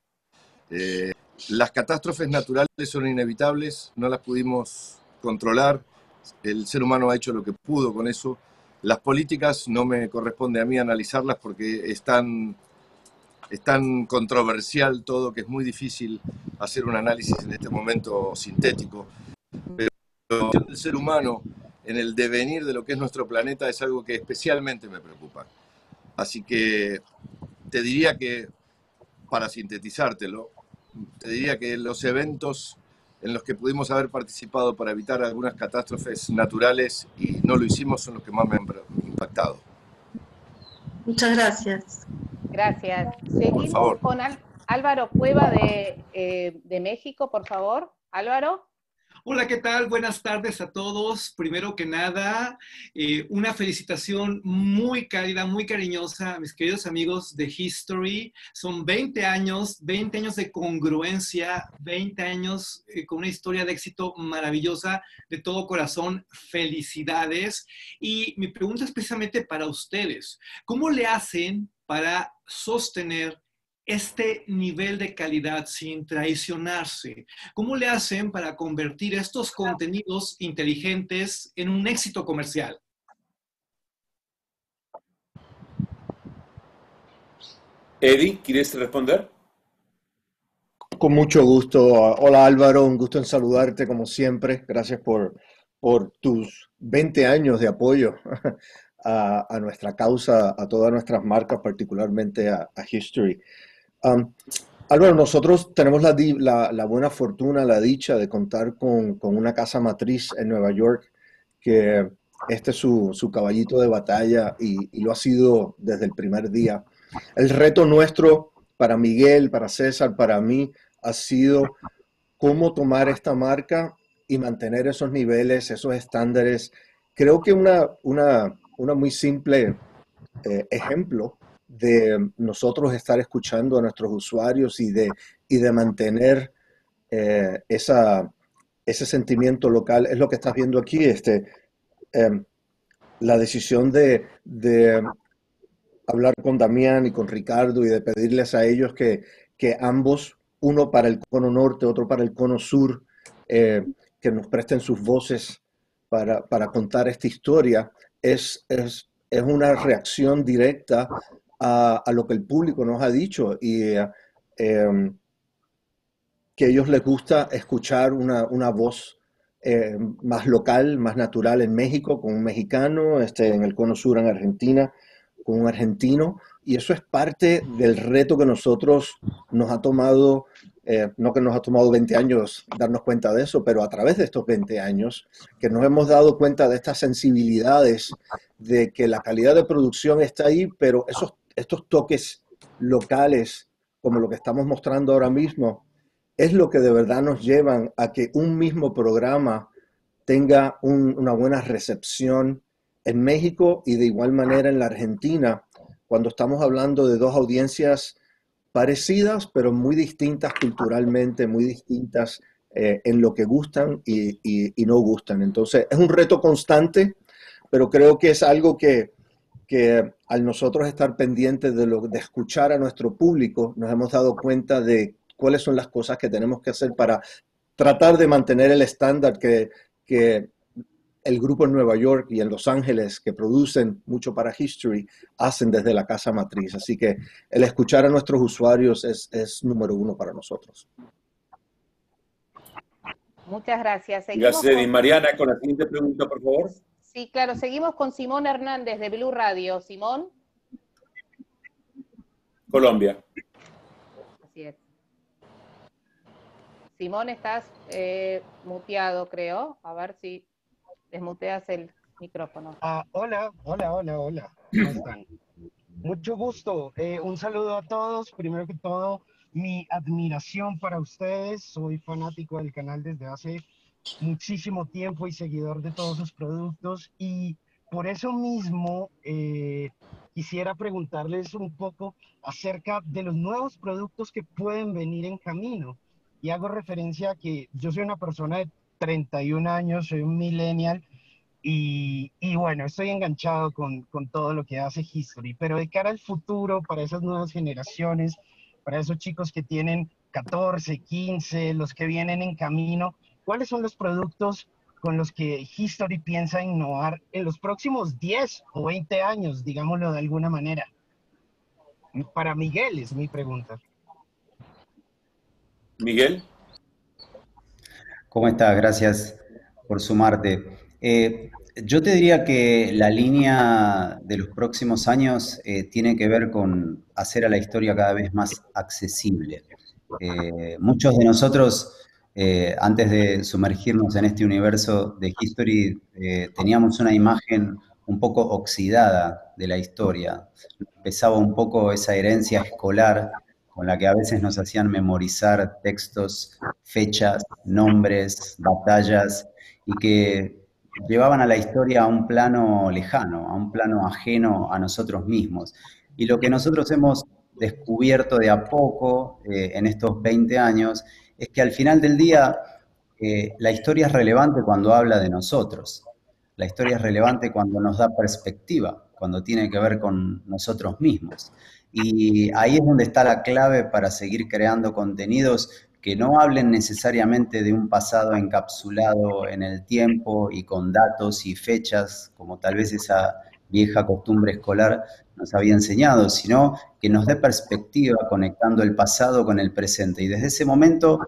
Las catástrofes naturales son inevitables, no las pudimos controlar, el ser humano ha hecho lo que pudo con eso. Las políticas no me corresponde a mí analizarlas porque es tan controversial todo que es muy difícil hacer un análisis en este momento sintético. Pero el ser humano en el devenir de lo que es nuestro planeta es algo que especialmente me preocupa. Así que te diría que, para sintetizártelo, te diría que los eventos en los que pudimos haber participado para evitar algunas catástrofes naturales y no lo hicimos son los que más me han impactado. Muchas gracias. Gracias. Seguimos con Álvaro Cueva de México, por favor. Álvaro. Hola, ¿qué tal? Buenas tardes a todos. Primero que nada, una felicitación muy cálida, muy cariñosa a mis queridos amigos de History. Son 20 años de congruencia, 20 años con una historia de éxito maravillosa, de todo corazón. Felicidades. Y mi pregunta es precisamente para ustedes. ¿Cómo le hacen para sostener este nivel de calidad sin traicionarse? ¿Cómo le hacen para convertir estos contenidos inteligentes en un éxito comercial? Eddie, ¿quieres responder? Con mucho gusto. Hola Álvaro, un gusto en saludarte como siempre. Gracias por tus 20 años de apoyo a nuestra causa, a todas nuestras marcas, particularmente a History. Álvaro, nosotros tenemos la buena fortuna, la dicha de contar con una casa matriz en Nueva York, que este es su caballito de batalla y lo ha sido desde el primer día. El reto nuestro para Miguel, para César, para mí, ha sido cómo tomar esta marca y mantener esos niveles, esos estándares. Creo que una muy simple ejemplo de nosotros estar escuchando a nuestros usuarios y de mantener ese sentimiento local es lo que estás viendo aquí, la decisión de hablar con Damián y con Ricardo y de pedirles a ellos que ambos, uno para el cono norte, otro para el cono sur, que nos presten sus voces para contar esta historia, es una reacción directa a lo que el público nos ha dicho y que a ellos les gusta escuchar una voz más local, más natural en México, con un mexicano, en el cono sur en Argentina, con un argentino, y eso es parte del reto que nosotros nos ha tomado, no que nos ha tomado 20 años darnos cuenta de eso, pero a través de estos 20 años que nos hemos dado cuenta de estas sensibilidades, de que la calidad de producción está ahí, pero estos toques locales, como lo que estamos mostrando ahora mismo, es lo que de verdad nos llevan a que un mismo programa tenga una buena recepción en México y de igual manera en la Argentina, cuando estamos hablando de dos audiencias parecidas, pero muy distintas culturalmente, muy distintas en lo que gustan y no gustan. Entonces, es un reto constante, pero creo que es algo que al nosotros estar pendientes de escuchar a nuestro público, nos hemos dado cuenta de cuáles son las cosas que tenemos que hacer para tratar de mantener el estándar que el grupo en Nueva York y en Los Ángeles, que producen mucho para History, hacen desde la casa matriz. Así que el escuchar a nuestros usuarios es número uno para nosotros. Muchas gracias. Seguimos Gracias, Eddie. Mariana, con la siguiente pregunta, por favor. Sí, claro. Seguimos con Simón Hernández de Blue Radio. Simón. Colombia. Así es. Simón, estás muteado, creo. A ver si desmuteas el micrófono. Hola. ¿Cómo están? Mucho gusto. Un saludo a todos. Primero que todo, mi admiración para ustedes. Soy fanático del canal desde hace muchísimo tiempo y seguidor de todos sus productos. Y por eso mismo quisiera preguntarles un poco acerca de los nuevos productos que pueden venir en camino. Y hago referencia a que yo soy una persona de 31 años, soy un millennial, Y bueno, estoy enganchado con todo lo que hace History, pero de cara al futuro, para esas nuevas generaciones, para esos chicos que tienen 14, 15, los que vienen en camino, ¿cuáles son los productos con los que History piensa innovar en los próximos 10 o 20 años, digámoslo de alguna manera? Para Miguel es mi pregunta. Miguel. ¿Cómo estás? Gracias por sumarte. Yo te diría que la línea de los próximos años tiene que ver con hacer a la historia cada vez más accesible. Muchos de nosotros, antes de sumergirnos en este universo de History, teníamos una imagen un poco oxidada de la historia. Pesaba un poco esa herencia escolar con la que a veces nos hacían memorizar textos, fechas, nombres, batallas, y que llevaban a la historia a un plano lejano, a un plano ajeno a nosotros mismos. Y lo que nosotros hemos descubierto de a poco en estos 20 años es que al final del día la historia es relevante cuando habla de nosotros. La historia es relevante cuando nos da perspectiva, cuando tiene que ver con nosotros mismos. Y ahí es donde está la clave para seguir creando contenidos que no hablen necesariamente de un pasado encapsulado en el tiempo y con datos y fechas, como tal vez esa vieja costumbre escolar nos había enseñado, sino que nos dé perspectiva conectando el pasado con el presente. Y desde ese momento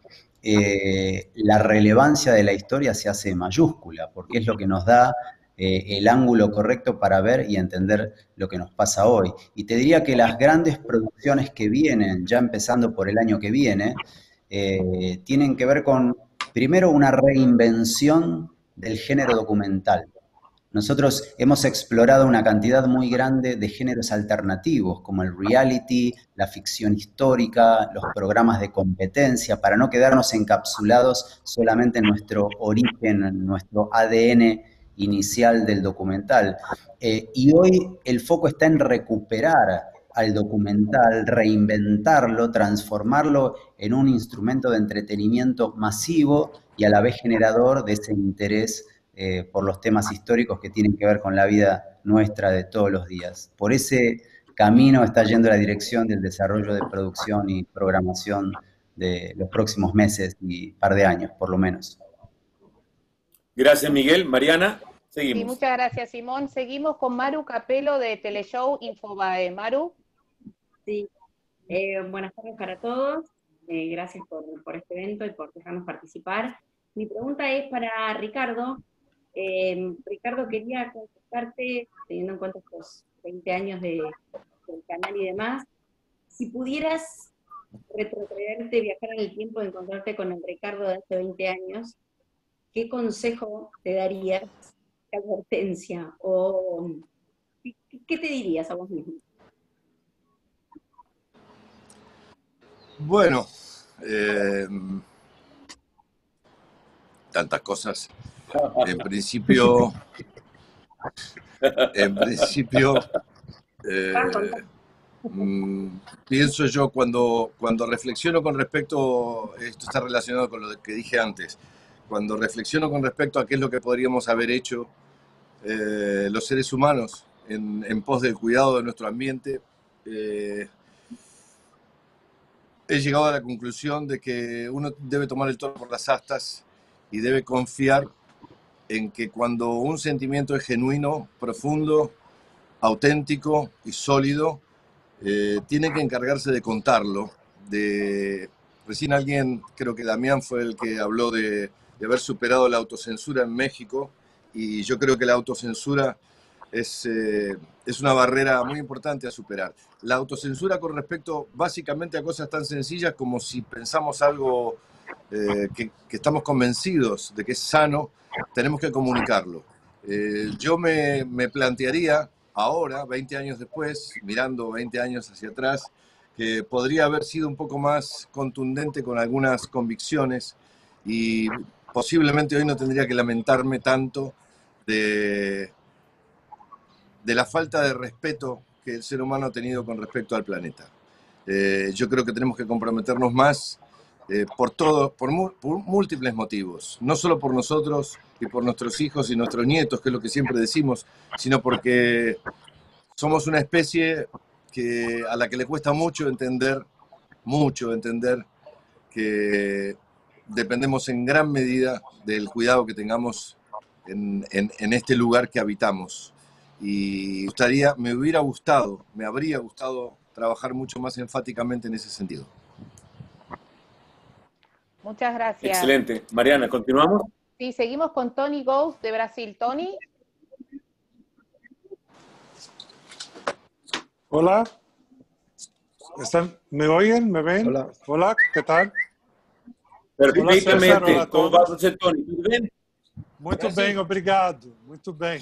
la relevancia de la historia se hace mayúscula, porque es lo que nos da el ángulo correcto para ver y entender lo que nos pasa hoy. Y te diría que las grandes producciones que vienen, ya empezando por el año que viene, tienen que ver con, primero, una reinvención del género documental. Nosotros hemos explorado una cantidad muy grande de géneros alternativos, como el reality, la ficción histórica, los programas de competencia, para no quedarnos encapsulados solamente en nuestro origen, en nuestro ADN inicial del documental. Y hoy el foco está en recuperar al documental, reinventarlo, transformarlo en un instrumento de entretenimiento masivo y a la vez generador de ese interés por los temas históricos que tienen que ver con la vida nuestra de todos los días. Por ese camino está yendo la dirección del desarrollo de producción y programación de los próximos meses y par de años, por lo menos. Gracias, Miguel. Mariana, seguimos. Sí, muchas gracias, Simón. Seguimos con Maru Capelo de Teleshow Infobae. Maru. Sí, buenas tardes para todos. Gracias por este evento y por dejarnos participar. Mi pregunta es para Ricardo. Ricardo, quería consultarte, teniendo en cuenta estos 20 años del canal y demás, si pudieras retrocederte, viajar en el tiempo, encontrarte con el Ricardo de hace 20 años, ¿qué consejo te darías? ¿Qué advertencia? ¿O qué te dirías a vos mismo? Bueno, tantas cosas. En principio, pienso yo cuando reflexiono con respecto, esto está relacionado con lo que dije antes, cuando reflexiono con respecto a qué es lo que podríamos haber hecho los seres humanos en pos del cuidado de nuestro ambiente, he llegado a la conclusión de que uno debe tomar el toro por las astas y debe confiar en que cuando un sentimiento es genuino, profundo, auténtico y sólido, tiene que encargarse de contarlo. Recién alguien, creo que Damián fue el que habló de haber superado la autocensura en México, y yo creo que la autocensura es una barrera muy importante a superar. La autocensura con respecto básicamente a cosas tan sencillas como si pensamos algo que estamos convencidos de que es sano, tenemos que comunicarlo. Yo me plantearía ahora, 20 años después, mirando 20 años hacia atrás, que podría haber sido un poco más contundente con algunas convicciones y posiblemente hoy no tendría que lamentarme tanto de la falta de respeto que el ser humano ha tenido con respecto al planeta. Yo creo que tenemos que comprometernos más por múltiples motivos. No solo por nosotros y por nuestros hijos y nuestros nietos, que es lo que siempre decimos, sino porque somos una especie a la que le cuesta mucho entender que dependemos en gran medida del cuidado que tengamos en este lugar que habitamos. Y me habría gustado trabajar mucho más enfáticamente en ese sentido. Muchas gracias. Excelente. Mariana, ¿continuamos? Sí, seguimos con Tony Ghost de Brasil. Tony. Hola. ¿Me oyen? ¿Me ven? Hola. Hola, ¿qué tal? Perfectamente. Olá, Como vai você, Tony? Tudo bem? Muito bem, obrigado. Muito bem.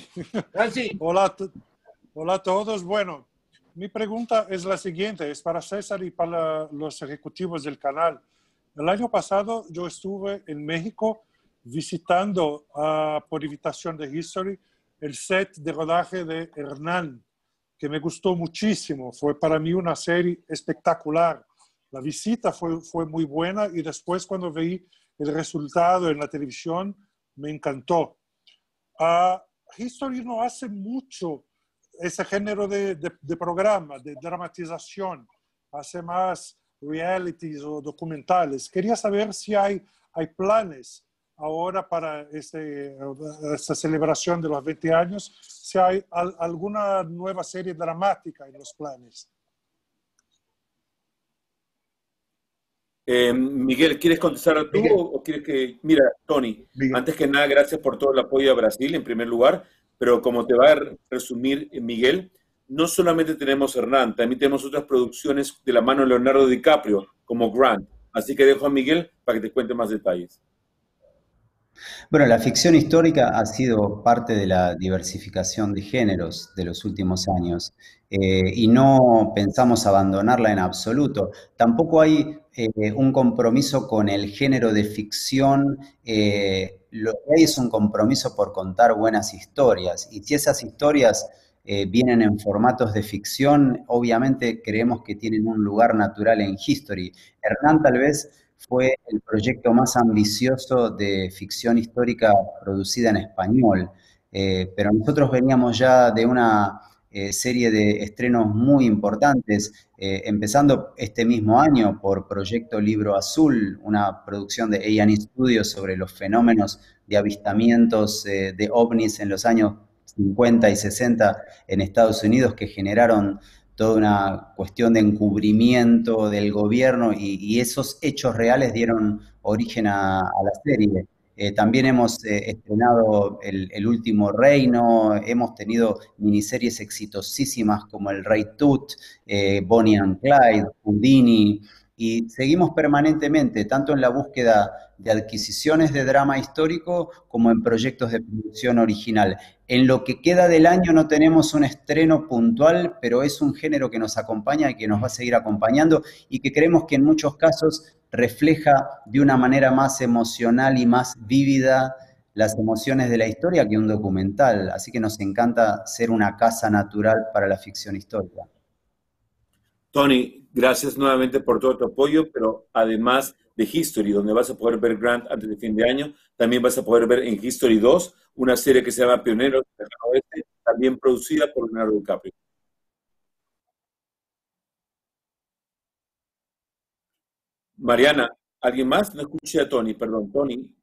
Hola a todos. Bueno, mi pregunta es la siguiente, es para César y para los ejecutivos del canal. El año pasado yo estuve en México visitando por invitación de History el set de rodaje de Hernán, que me gustó muchísimo. Fue para mí una serie espectacular. La visita fue muy buena y después cuando vi el resultado en la televisión me encantó. History no hace mucho ese género de programa, de dramatización. Hace más realities o documentales. Quería saber si hay planes ahora para esta celebración de los 20 años, si hay alguna nueva serie dramática en los planes. Miguel, ¿quieres contestar tú o quieres que...? Mira, Tony, antes que nada, gracias por todo el apoyo a Brasil, en primer lugar, pero como te va a resumir Miguel, no solamente tenemos Hernán, también tenemos otras producciones de la mano de Leonardo DiCaprio, como Grant. Así que dejo a Miguel para que te cuente más detalles. Bueno, la ficción histórica ha sido parte de la diversificación de géneros de los últimos años y no pensamos abandonarla en absoluto. Tampoco hay un compromiso con el género de ficción. Lo que hay es un compromiso por contar buenas historias, y si esas historias vienen en formatos de ficción, obviamente creemos que tienen un lugar natural en History. Hernán tal vez fue el proyecto más ambicioso de ficción histórica producida en español, pero nosotros veníamos ya de una serie de estrenos muy importantes, empezando este mismo año por Proyecto Libro Azul, una producción de A&E Studios sobre los fenómenos de avistamientos de ovnis en los años 50 y 60 en Estados Unidos, que generaron toda una cuestión de encubrimiento del gobierno, y esos hechos reales dieron origen a la serie. También hemos estrenado El Último Reino, hemos tenido miniseries exitosísimas como El Rey Tut, Bonnie and Clyde, Houdini, y seguimos permanentemente, tanto en la búsqueda de adquisiciones de drama histórico como en proyectos de producción original. En lo que queda del año no tenemos un estreno puntual, pero es un género que nos acompaña y que nos va a seguir acompañando, y que creemos que en muchos casos refleja de una manera más emocional y más vívida las emociones de la historia que un documental. Así que nos encanta ser una casa natural para la ficción histórica. Tony, gracias nuevamente por todo tu apoyo, pero además de History, donde vas a poder ver Grant antes de fin de año, también vas a poder ver en History 2 una serie que se llama Pioneros del Oeste, también producida por Leonardo DiCaprio. Mariana, ¿alguien más? No escuché a Tony, perdón, Tony.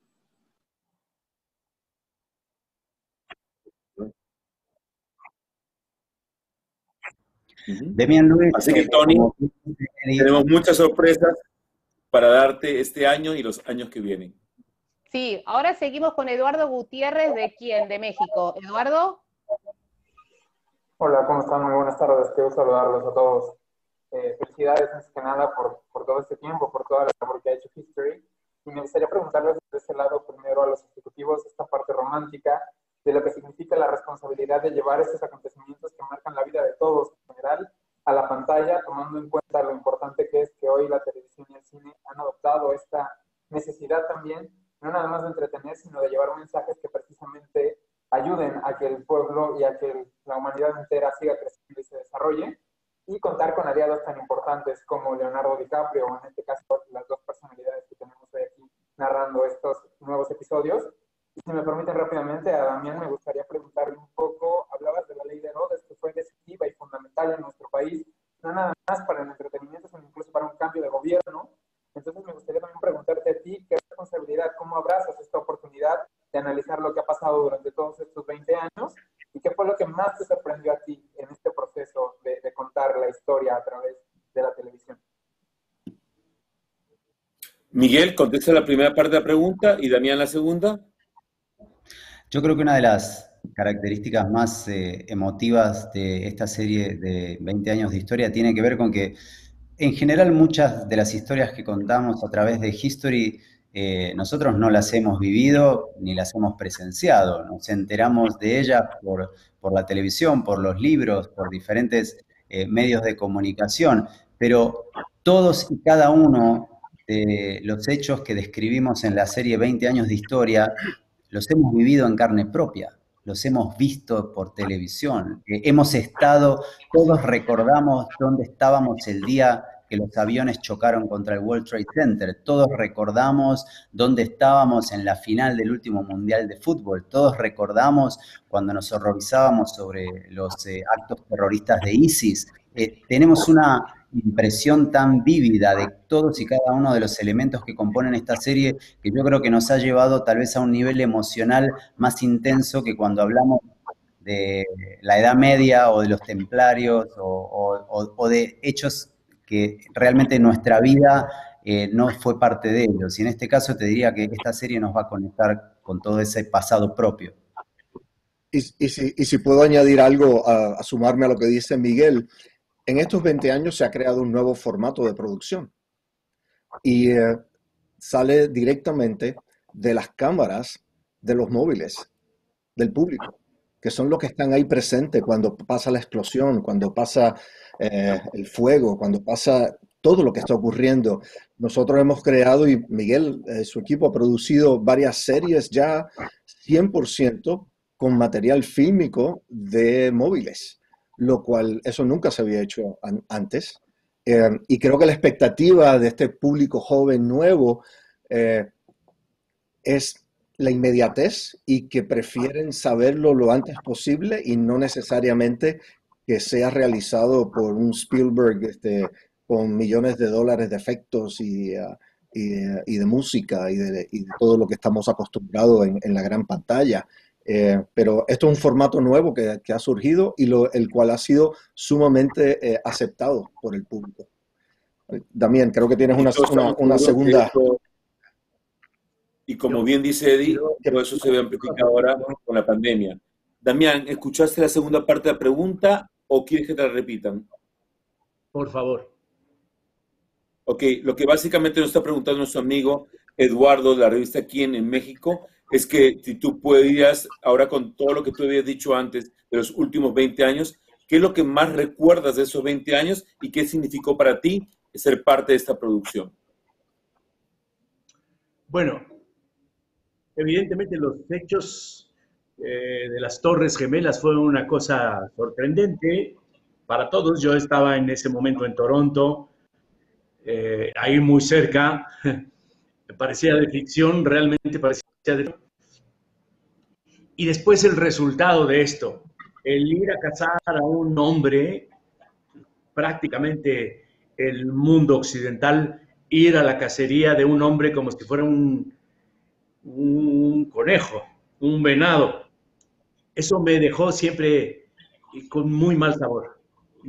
Demian Lewis. Así que, Tony, tenemos muchas sorpresas para darte este año y los años que vienen. Sí, ahora seguimos con Eduardo Gutiérrez, ¿de quién? De México. ¿Eduardo? Hola, ¿cómo están? Muy buenas tardes, quiero saludarlos a todos. Felicidades, antes que nada, por todo este tiempo, por toda la labor que ha hecho History. Y me gustaría preguntarles desde ese lado, primero a los ejecutivos, esta parte romántica de lo que significa la responsabilidad de llevar estos acontecimientos que marcan la vida de todos en general a la pantalla, tomando en cuenta lo importante que es que hoy la televisión y el cine han adoptado esta necesidad también, no nada más de entretener, sino de llevar mensajes que precisamente ayuden a que el pueblo y a que la humanidad entera siga creciendo y se desarrolle, y contar con aliados tan importantes como Leonardo DiCaprio, o en este caso las dos personalidades narrando estos nuevos episodios. Y si me permiten rápidamente, a Damián me gustaría preguntarle un poco, hablabas de la ley de Herodes, que fue decisiva y fundamental en nuestro país, no nada más para el entretenimiento, sino incluso para un cambio de gobierno. Entonces me gustaría también preguntarte a ti, ¿qué responsabilidad, cómo abrazas esta oportunidad de analizar lo que ha pasado durante todos estos 20 años? ¿Y qué fue lo que más te sorprendió a ti en este proceso de contar la historia a través de la televisión? Miguel, contesta la primera parte de la pregunta y Damián la segunda. Yo creo que una de las características más emotivas de esta serie de 20 años de historia tiene que ver con que, en general, muchas de las historias que contamos a través de History, nosotros no las hemos vivido ni las hemos presenciado. Nos enteramos de ellas por la televisión, por los libros, por diferentes medios de comunicación, pero todos y cada uno de los hechos que describimos en la serie 20 años de historia los hemos vivido en carne propia, los hemos visto por televisión, hemos estado, todos recordamos dónde estábamos el día que los aviones chocaron contra el World Trade Center, todos recordamos dónde estábamos en la final del último Mundial de Fútbol, todos recordamos cuando nos horrorizábamos sobre los actos terroristas de ISIS. Tenemos una impresión tan vívida de todos y cada uno de los elementos que componen esta serie que yo creo que nos ha llevado tal vez a un nivel emocional más intenso que cuando hablamos de la Edad Media o de los templarios o de hechos que realmente en nuestra vida no fue parte de ellos. Y en este caso te diría que esta serie nos va a conectar con todo ese pasado propio. Y si puedo añadir algo a sumarme a lo que dice Miguel, en estos 20 años se ha creado un nuevo formato de producción y sale directamente de las cámaras de los móviles del público, que son los que están ahí presentes cuando pasa la explosión, cuando pasa el fuego, cuando pasa todo lo que está ocurriendo. Nosotros hemos creado, y Miguel, su equipo ha producido varias series ya 100% con material fílmico de móviles, lo cual eso nunca se había hecho antes. Y creo que la expectativa de este público joven nuevo es la inmediatez y que prefieren saberlo lo antes posible y no necesariamente que sea realizado por un Spielberg con millones de dólares de efectos y de música y de todo lo que estamos acostumbrados en la gran pantalla. Pero esto es un formato nuevo que ha surgido y el cual ha sido sumamente aceptado por el público. Damián, creo que tienes una segunda... Y como bien dice Eddie, todo eso se ve amplificado ahora con la pandemia. Damián, ¿escuchaste la segunda parte de la pregunta o quieres que te la repitan? Por favor. Ok, lo que básicamente nos está preguntando nuestro amigo Eduardo de la revista Quién en México es que si tú podías, ahora con todo lo que tú habías dicho antes de los últimos 20 años, ¿qué es lo que más recuerdas de esos 20 años y qué significó para ti ser parte de esta producción? Bueno, evidentemente los hechos de las Torres Gemelas fueron una cosa sorprendente para todos. Yo estaba en ese momento en Toronto, ahí muy cerca, parecía de ficción, realmente parecía de... Y después el resultado de esto, el ir a cazar a un hombre, prácticamente el mundo occidental, ir a la cacería de un hombre como si fuera un conejo, un venado. Eso me dejó siempre con muy mal sabor,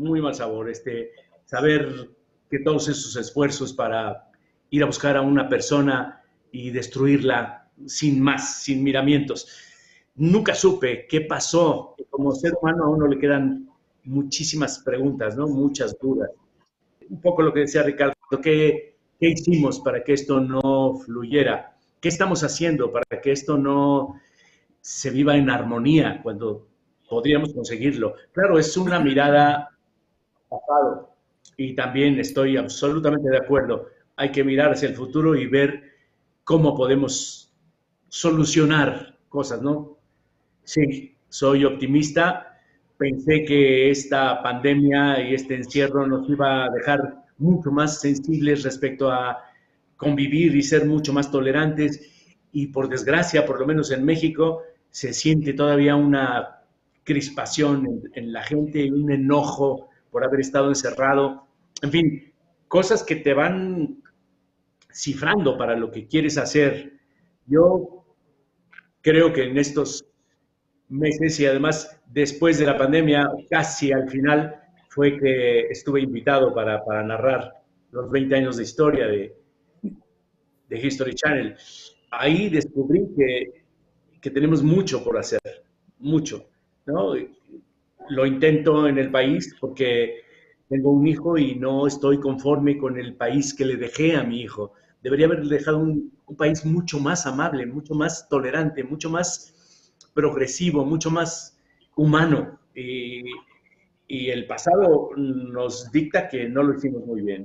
saber que todos esos esfuerzos para ir a buscar a una persona y destruirla sin más, sin miramientos. Nunca supe qué pasó. Como ser humano a uno le quedan muchísimas preguntas, ¿no? Muchas dudas. Un poco lo que decía Ricardo, ¿qué hicimos para que esto no fluyera? ¿Qué estamos haciendo para que esto no se viva en armonía cuando podríamos conseguirlo? Claro, es una mirada pasado y también estoy absolutamente de acuerdo. Hay que mirar hacia el futuro y ver cómo podemos solucionar cosas, ¿no? Sí, soy optimista. Pensé que esta pandemia y este encierro nos iba a dejar mucho más sensibles respecto a convivir y ser mucho más tolerantes. Y por desgracia, por lo menos en México, se siente todavía una crispación en la gente y un enojo por haber estado encerrado. En fin, cosas que te van cifrando para lo que quieres hacer. Yo creo que en estos meses y además después de la pandemia, casi al final, fue que estuve invitado para narrar los 20 años de historia de History Channel. Ahí descubrí que tenemos mucho por hacer, mucho, ¿no? Lo intento en el país porque tengo un hijo y no estoy conforme con el país que le dejé a mi hijo. Debería haber dejado un país mucho más amable, mucho más tolerante, mucho más progresivo, mucho más humano. Y el pasado nos dicta que no lo hicimos muy bien.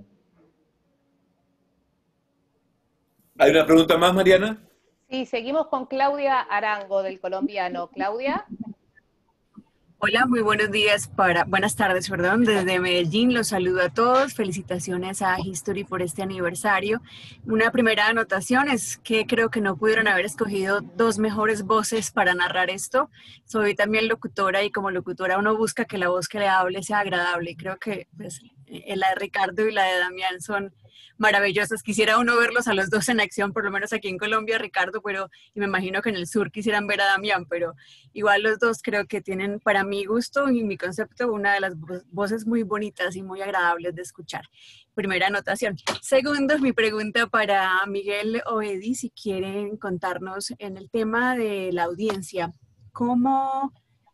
¿Hay una pregunta más, Mariana? Sí, seguimos con Claudia Arango, del colombiano. Claudia. Hola, muy buenos días, buenas tardes, perdón, desde Medellín. Los saludo a todos. Felicitaciones a History por este aniversario. Una primera anotación es que creo que no pudieron haber escogido dos mejores voces para narrar esto. Soy también locutora y como locutora uno busca que la voz que le hable sea agradable. Y creo que pues, la de Ricardo y la de Damián son maravillosas. Quisiera uno verlos a los dos en acción, por lo menos aquí en Colombia, Ricardo, y me imagino que en el sur quisieran ver a Damián, pero igual los dos creo que tienen, para mi gusto y mi concepto, una de las voces muy bonitas y muy agradables de escuchar. Primera anotación. Segundo, mi pregunta para Miguel o Eddie, si quieren contarnos en el tema de la audiencia, ¿cómo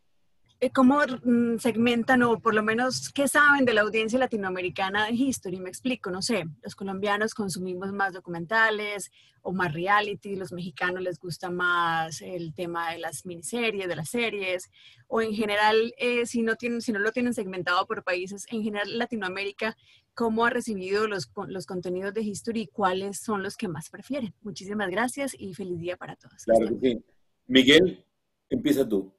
segmentan o por lo menos qué saben de la audiencia latinoamericana de History? Me explico, no sé, los colombianos consumimos más documentales o más reality, los mexicanos les gusta más el tema de las miniseries, de las series, o en general, si no lo tienen segmentado por países, en general Latinoamérica, ¿cómo ha recibido los contenidos de History y cuáles son los que más prefieren? Muchísimas gracias y feliz día para todos. Claro que sí. Miguel, empieza tú.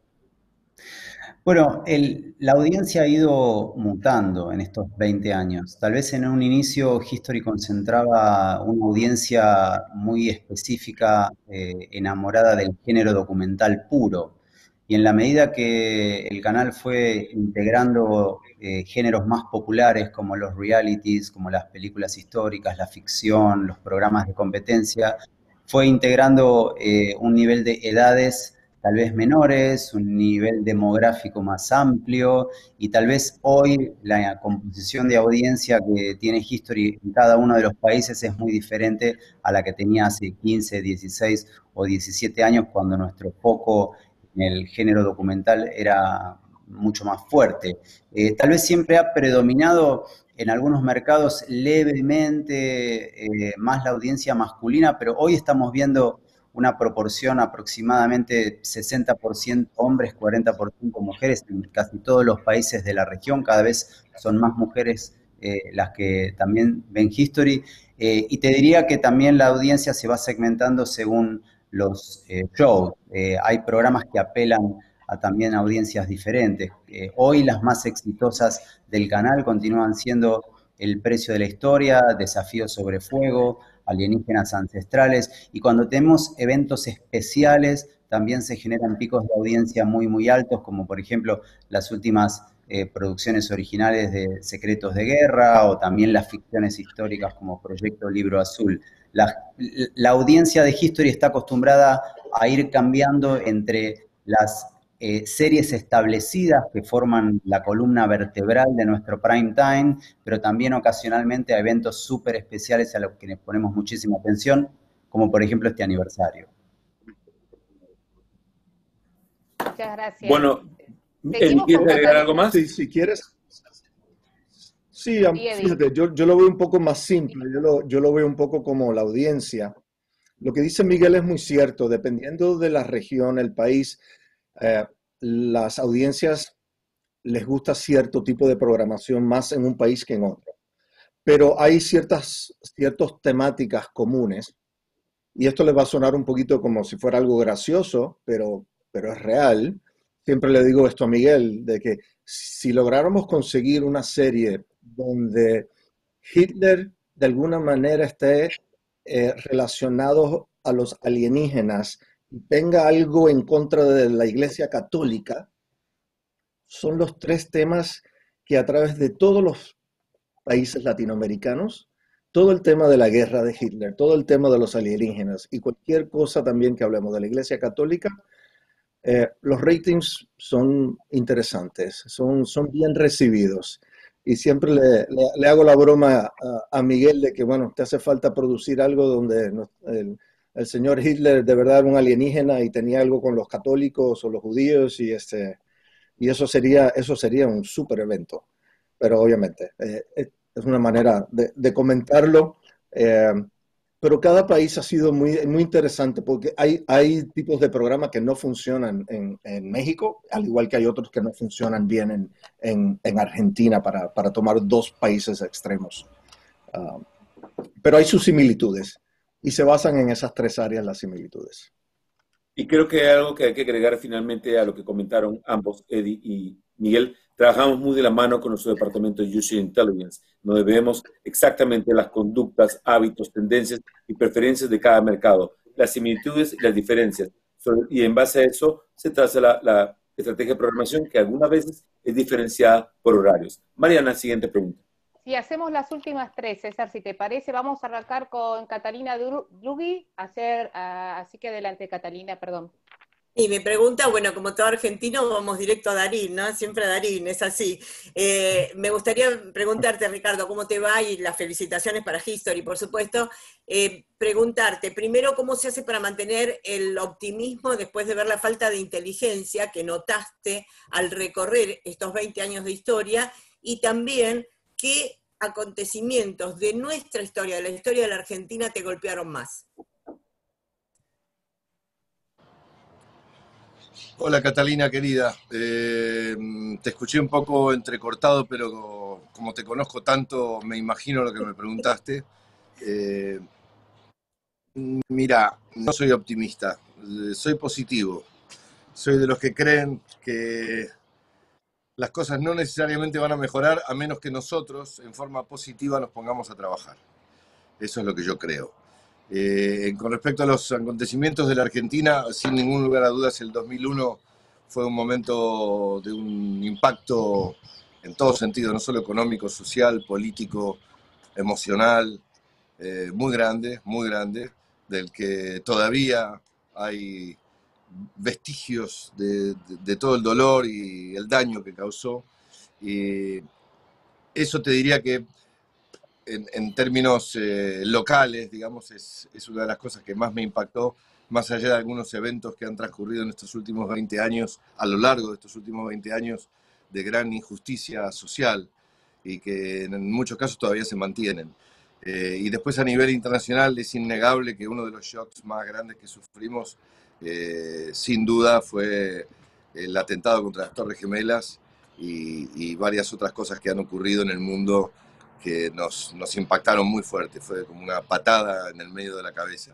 Bueno, la audiencia ha ido mutando en estos 20 años. Tal vez en un inicio History concentraba una audiencia muy específica, enamorada del género documental puro. Y en la medida que el canal fue integrando géneros más populares como los realities, como las películas históricas, la ficción, los programas de competencia, fue integrando un nivel de edades tal vez menores, un nivel demográfico más amplio y tal vez hoy la composición de audiencia que tiene History en cada uno de los países es muy diferente a la que tenía hace 15, 16 o 17 años cuando nuestro foco en el género documental era mucho más fuerte. Tal vez siempre ha predominado en algunos mercados levemente más la audiencia masculina, pero hoy estamos viendo una proporción aproximadamente 60% hombres, 40% mujeres en casi todos los países de la región. Cada vez son más mujeres las que también ven History. Y te diría que también la audiencia se va segmentando según los shows. Hay programas que apelan también a audiencias diferentes. Hoy las más exitosas del canal continúan siendo El precio de la historia, Desafíos sobre fuego, Alienígenas ancestrales, y cuando tenemos eventos especiales también se generan picos de audiencia muy, muy altos, como por ejemplo las últimas producciones originales de Secretos de Guerra o también las ficciones históricas como Proyecto Libro Azul. La audiencia de History está acostumbrada a ir cambiando entre las series establecidas que forman la columna vertebral de nuestro prime time, pero también ocasionalmente a eventos súper especiales a los que les ponemos muchísima atención, como por ejemplo este aniversario. Muchas gracias. Bueno, ¿quieres agregar algo más? Sí, si quieres. Sí, fíjate, yo lo veo un poco más simple, yo lo veo un poco como la audiencia. Lo que dice Miguel es muy cierto, dependiendo de la región, el país, las audiencias les gusta cierto tipo de programación más en un país que en otro. Pero hay ciertas temáticas comunes, y esto les va a sonar un poquito como si fuera algo gracioso, pero es real. Siempre le digo esto a Miguel, de que si lográramos conseguir una serie donde Hitler de alguna manera esté relacionados a los alienígenas tenga algo en contra de la Iglesia Católica, son los tres temas que a través de todos los países latinoamericanos, todo el tema de la guerra de Hitler, todo el tema de los alienígenas y cualquier cosa también que hablemos de la Iglesia Católica, los ratings son interesantes, son bien recibidos. Y siempre le hago la broma a Miguel de que, bueno, te hace falta producir algo donde el señor Hitler de verdad era un alienígena y tenía algo con los católicos o los judíos y eso sería un súper evento. Pero obviamente es una manera de comentarlo. Pero cada país ha sido muy, muy interesante porque hay tipos de programas que no funcionan en México, al igual que hay otros que no funcionan bien en Argentina para tomar dos países extremos. Pero hay sus similitudes y se basan en esas tres áreas las similitudes. Y creo que hay algo que hay que agregar finalmente a lo que comentaron ambos, Eddie y Miguel. Trabajamos muy de la mano con nuestro departamento de User Intelligence, donde vemos exactamente las conductas, hábitos, tendencias y preferencias de cada mercado, las similitudes y las diferencias. Y en base a eso se traza la estrategia de programación que algunas veces es diferenciada por horarios. Mariana, siguiente pregunta. Si hacemos las últimas tres, César, si te parece, vamos a arrancar con Catalina Drughi, así que adelante, Catalina, perdón. Y mi pregunta, bueno, como todo argentino, vamos directo a Darín, ¿no? Siempre a Darín, es así. Me gustaría preguntarte, Ricardo, ¿cómo te va? Y las felicitaciones para History, por supuesto. Preguntarte, primero, ¿cómo se hace para mantener el optimismo después de ver la falta de inteligencia que notaste al recorrer estos 20 años de historia? Y también, ¿qué acontecimientos de nuestra historia, de la historia de la Argentina, te golpearon más? Hola Catalina, querida. Te escuché un poco entrecortado, pero como te conozco tanto, me imagino lo que me preguntaste. Mira, no soy optimista, soy positivo. Soy de los que creen que las cosas no necesariamente van a mejorar a menos que nosotros, en forma positiva, nos pongamos a trabajar. Eso es lo que yo creo. Con respecto a los acontecimientos de la Argentina, sin ningún lugar a dudas, el 2001 fue un momento de un impacto en todo sentido, no solo económico, social, político, emocional, muy grande, del que todavía hay vestigios de todo el dolor y el daño que causó. Y eso te diría que en términos locales, digamos, es una de las cosas que más me impactó, más allá de algunos eventos que han transcurrido en estos últimos 20 años, a lo largo de estos últimos 20 años de gran injusticia social y que en muchos casos todavía se mantienen. Y después a nivel internacional es innegable que uno de los shocks más grandes que sufrimos, sin duda, fue el atentado contra las Torres Gemelas y varias otras cosas que han ocurrido en el mundo que nos impactaron muy fuerte. Fue como una patada en el medio de la cabeza.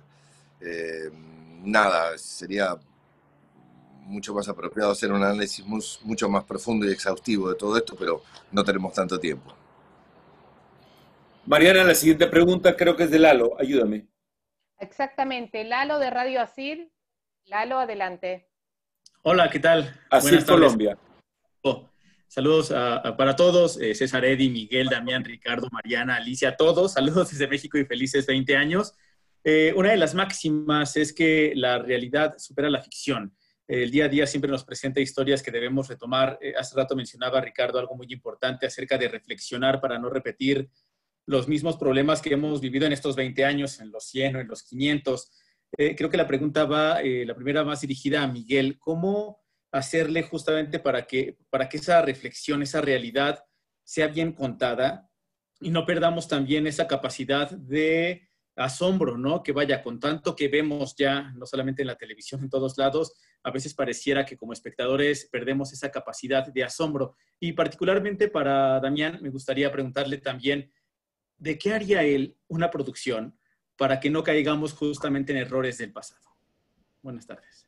Nada, sería mucho más apropiado hacer un análisis mucho más profundo y exhaustivo de todo esto, pero no tenemos tanto tiempo. Mariana, la siguiente pregunta creo que es de Lalo. Ayúdame. Exactamente. Lalo de Radio Asir. Lalo, adelante. Hola, ¿qué tal? Asir, Colombia. Saludos para todos, César, Eddie, Miguel, Damián, Ricardo, Mariana, Alicia, todos. Saludos desde México y felices 20 años. Una de las máximas es que la realidad supera la ficción. El día a día siempre nos presenta historias que debemos retomar. Hace rato mencionaba Ricardo algo muy importante acerca de reflexionar para no repetir los mismos problemas que hemos vivido en estos 20 años, en los 100 o en los 500. Creo que la pregunta va, la primera más dirigida a Miguel. ¿Cómo hacerle justamente para que esa reflexión, esa realidad sea bien contada y no perdamos también esa capacidad de asombro, ¿no? Que vaya, con tanto que vemos ya, no solamente en la televisión, en todos lados, a veces pareciera que como espectadores perdemos esa capacidad de asombro. Y particularmente para Damián, me gustaría preguntarle también, ¿de qué haría él una producción para que no caigamos justamente en errores del pasado? Buenas tardes.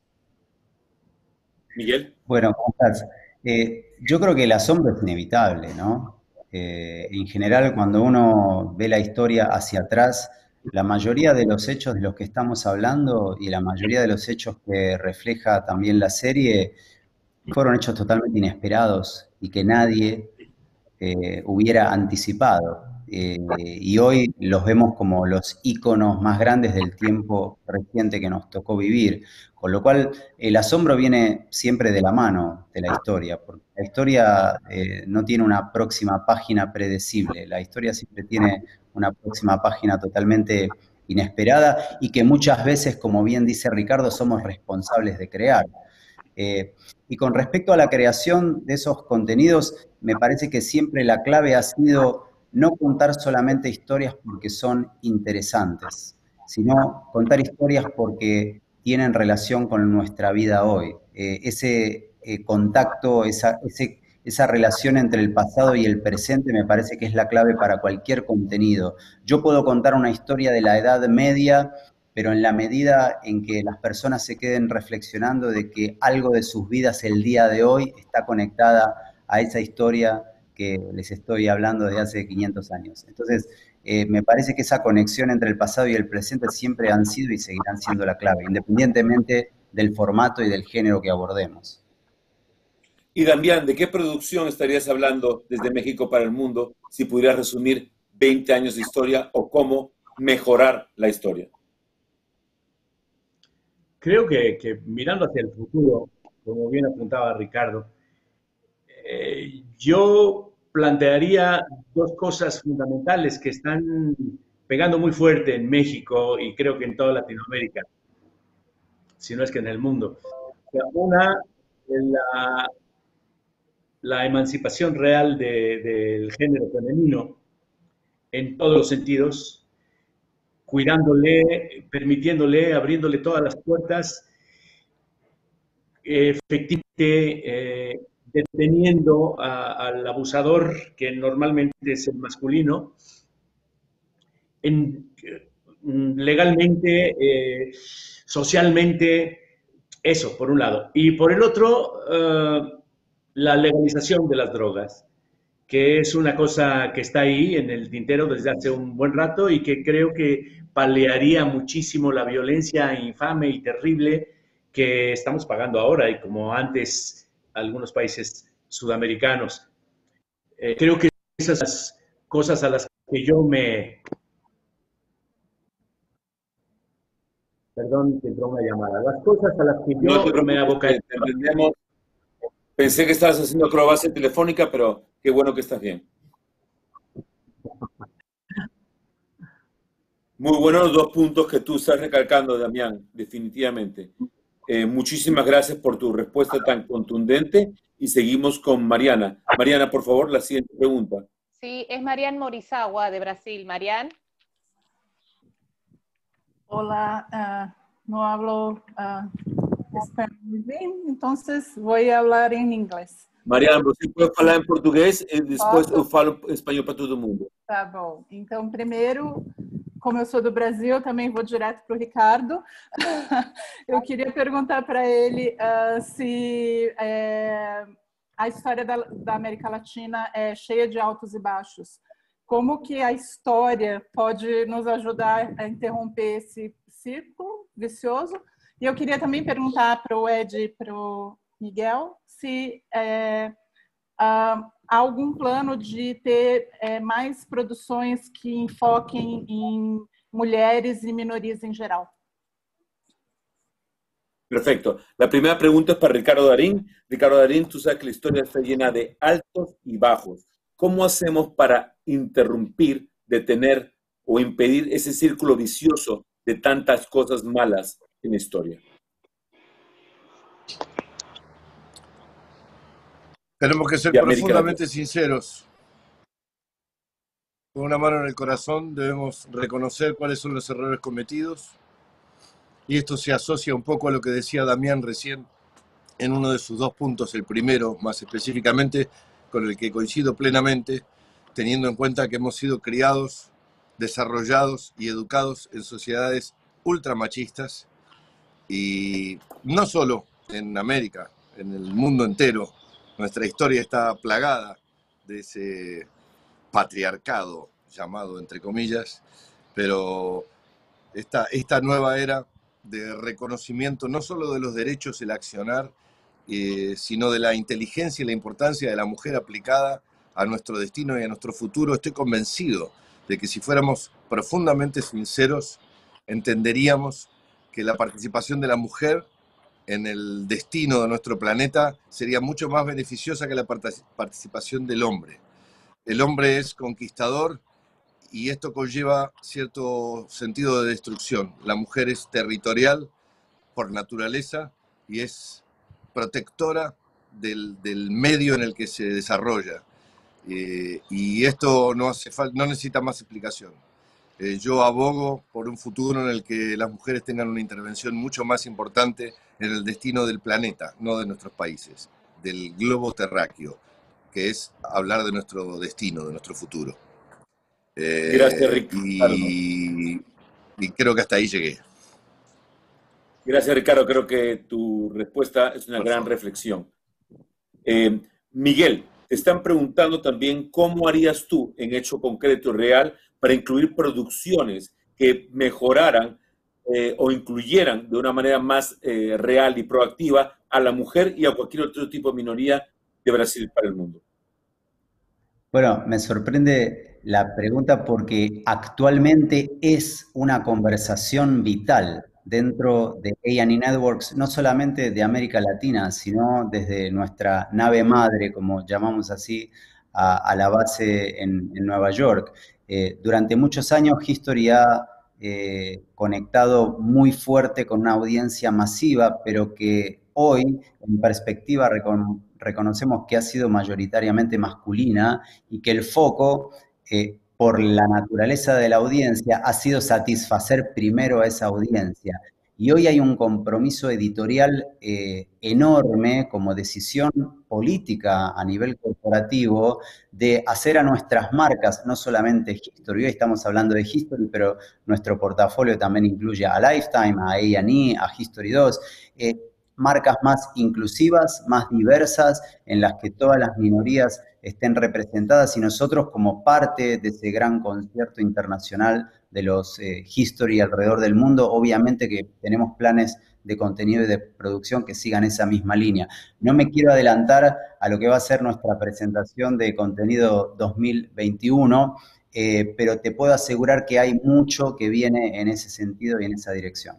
Miguel. Bueno, ¿cómo estás? Yo creo que el asombro es inevitable, ¿no? En general, cuando uno ve la historia hacia atrás, la mayoría de los hechos de los que estamos hablando y la mayoría de los hechos que refleja también la serie fueron hechos totalmente inesperados y que nadie hubiera anticipado. Y hoy los vemos como los íconos más grandes del tiempo reciente que nos tocó vivir. Con lo cual, el asombro viene siempre de la mano de la historia, porque la historia no tiene una próxima página predecible, la historia siempre tiene una próxima página totalmente inesperada y que muchas veces, como bien dice Ricardo, somos responsables de crear. Y con respecto a la creación de esos contenidos, me parece que siempre la clave ha sido no contar solamente historias porque son interesantes, sino contar historias porque tienen relación con nuestra vida hoy. Ese contacto, esa relación entre el pasado y el presente me parece que es la clave para cualquier contenido. Yo puedo contar una historia de la Edad Media, pero en la medida en que las personas se queden reflexionando de que algo de sus vidas el día de hoy está conectada a esa historia que les estoy hablando de hace 500 años. Entonces, me parece que esa conexión entre el pasado y el presente siempre han sido y seguirán siendo la clave, independientemente del formato y del género que abordemos. Y Damián, ¿de qué producción estarías hablando desde México para el mundo si pudieras resumir 20 años de historia o cómo mejorar la historia? Creo que mirando hacia el futuro, como bien apuntaba Ricardo, yo plantearía dos cosas fundamentales que están pegando muy fuerte en México y creo que en toda Latinoamérica, si no es que en el mundo. Una es la emancipación real del género femenino en todos los sentidos, cuidándole, permitiéndole, abriéndole todas las puertas, efectivamente deteniendo al abusador, que normalmente es el masculino, legalmente, socialmente, eso, por un lado. Y por el otro, la legalización de las drogas, que es una cosa que está ahí en el tintero desde hace un buen rato y que creo que paliaría muchísimo la violencia infame y terrible que estamos pagando ahora y como antes algunos países sudamericanos. Creo que esas cosas a las que yo me... Perdón, que entró una llamada. Las cosas a las que yo me abocaría... Pensé que estabas haciendo acrobacia telefónica, pero qué bueno que estás bien. Muy buenos los dos puntos que tú estás recalcando, Damián, definitivamente. Muchísimas gracias por tu respuesta tan contundente y seguimos con Mariana. Mariana, por favor, la siguiente pregunta. Sí, es Marian Morizawa de Brasil. Marian. Hola, no hablo español muy bien, entonces voy a hablar en inglés. Mariana, você pode falar em português e depois eu falo espanhol para todo mundo. Tá bom. Então, primeiro, como eu sou do Brasil, eu também vou direto para o Ricardo. Eu queria perguntar para ele se a história da América Latina é cheia de altos e baixos. Como que a história pode nos ajudar a interromper esse círculo vicioso? E eu queria também perguntar para o Ed e para o Miguel se há algum plano de ter mais produções que enfoquem em mulheres e minorias em geral. Perfecto. La primera pregunta es para Ricardo Darín. Ricardo Darín, tú sabes que la historia está llena de altos y bajos. ¿Cómo hacemos para interrumpir, detener o impedir ese círculo vicioso de tantas cosas malas en la historia? Tenemos que ser profundamente sinceros. Con una mano en el corazón debemos reconocer cuáles son los errores cometidos. Y esto se asocia un poco a lo que decía Damián recién en uno de sus dos puntos, el primero más específicamente, con el que coincido plenamente, teniendo en cuenta que hemos sido criados, desarrollados y educados en sociedades ultramachistas, y no solo en América, en el mundo entero. Nuestra historia está plagada de ese patriarcado, llamado entre comillas, pero esta nueva era de reconocimiento no solo de los derechos, el accionar, sino de la inteligencia y la importancia de la mujer aplicada a nuestro destino y a nuestro futuro. Estoy convencido de que si fuéramos profundamente sinceros, entenderíamos que la participación de la mujer en el destino de nuestro planeta sería mucho más beneficiosa que la participación del hombre. El hombre es conquistador y esto conlleva cierto sentido de destrucción. La mujer es territorial por naturaleza y es protectora del medio en el que se desarrolla. Y esto no necesita más explicación. Yo abogo por un futuro en el que las mujeres tengan una intervención mucho más importante en el destino del planeta, no de nuestros países, del globo terráqueo, que es hablar de nuestro destino, de nuestro futuro. Gracias, Ricardo. Y creo que hasta ahí llegué. Gracias, Ricardo. Creo que tu respuesta es una gran reflexión. Miguel, te están preguntando también cómo harías tú, en hecho concreto y real, para incluir producciones que mejoraran o incluyeran de una manera más real y proactiva a la mujer y a cualquier otro tipo de minoría de Brasil para el mundo. Bueno, me sorprende la pregunta porque actualmente es una conversación vital dentro de A&E Networks, no solamente de América Latina, sino desde nuestra nave madre, como llamamos así, a la base en Nueva York. Durante muchos años History ha conectado muy fuerte con una audiencia masiva, pero que hoy, en perspectiva, reconocemos que ha sido mayoritariamente masculina y que el foco, por la naturaleza de la audiencia, ha sido satisfacer primero a esa audiencia. Y hoy hay un compromiso editorial enorme como decisión política a nivel corporativo de hacer a nuestras marcas, no solamente History, hoy estamos hablando de History, pero nuestro portafolio también incluye a Lifetime, a A&E, a History 2, marcas más inclusivas, más diversas, en las que todas las minorías estén representadas y nosotros como parte de ese gran concierto internacional de los History alrededor del mundo, obviamente que tenemos planes de contenido y de producción que sigan esa misma línea. No me quiero adelantar a lo que va a ser nuestra presentación de contenido 2021, pero te puedo asegurar que hay mucho que viene en ese sentido y en esa dirección.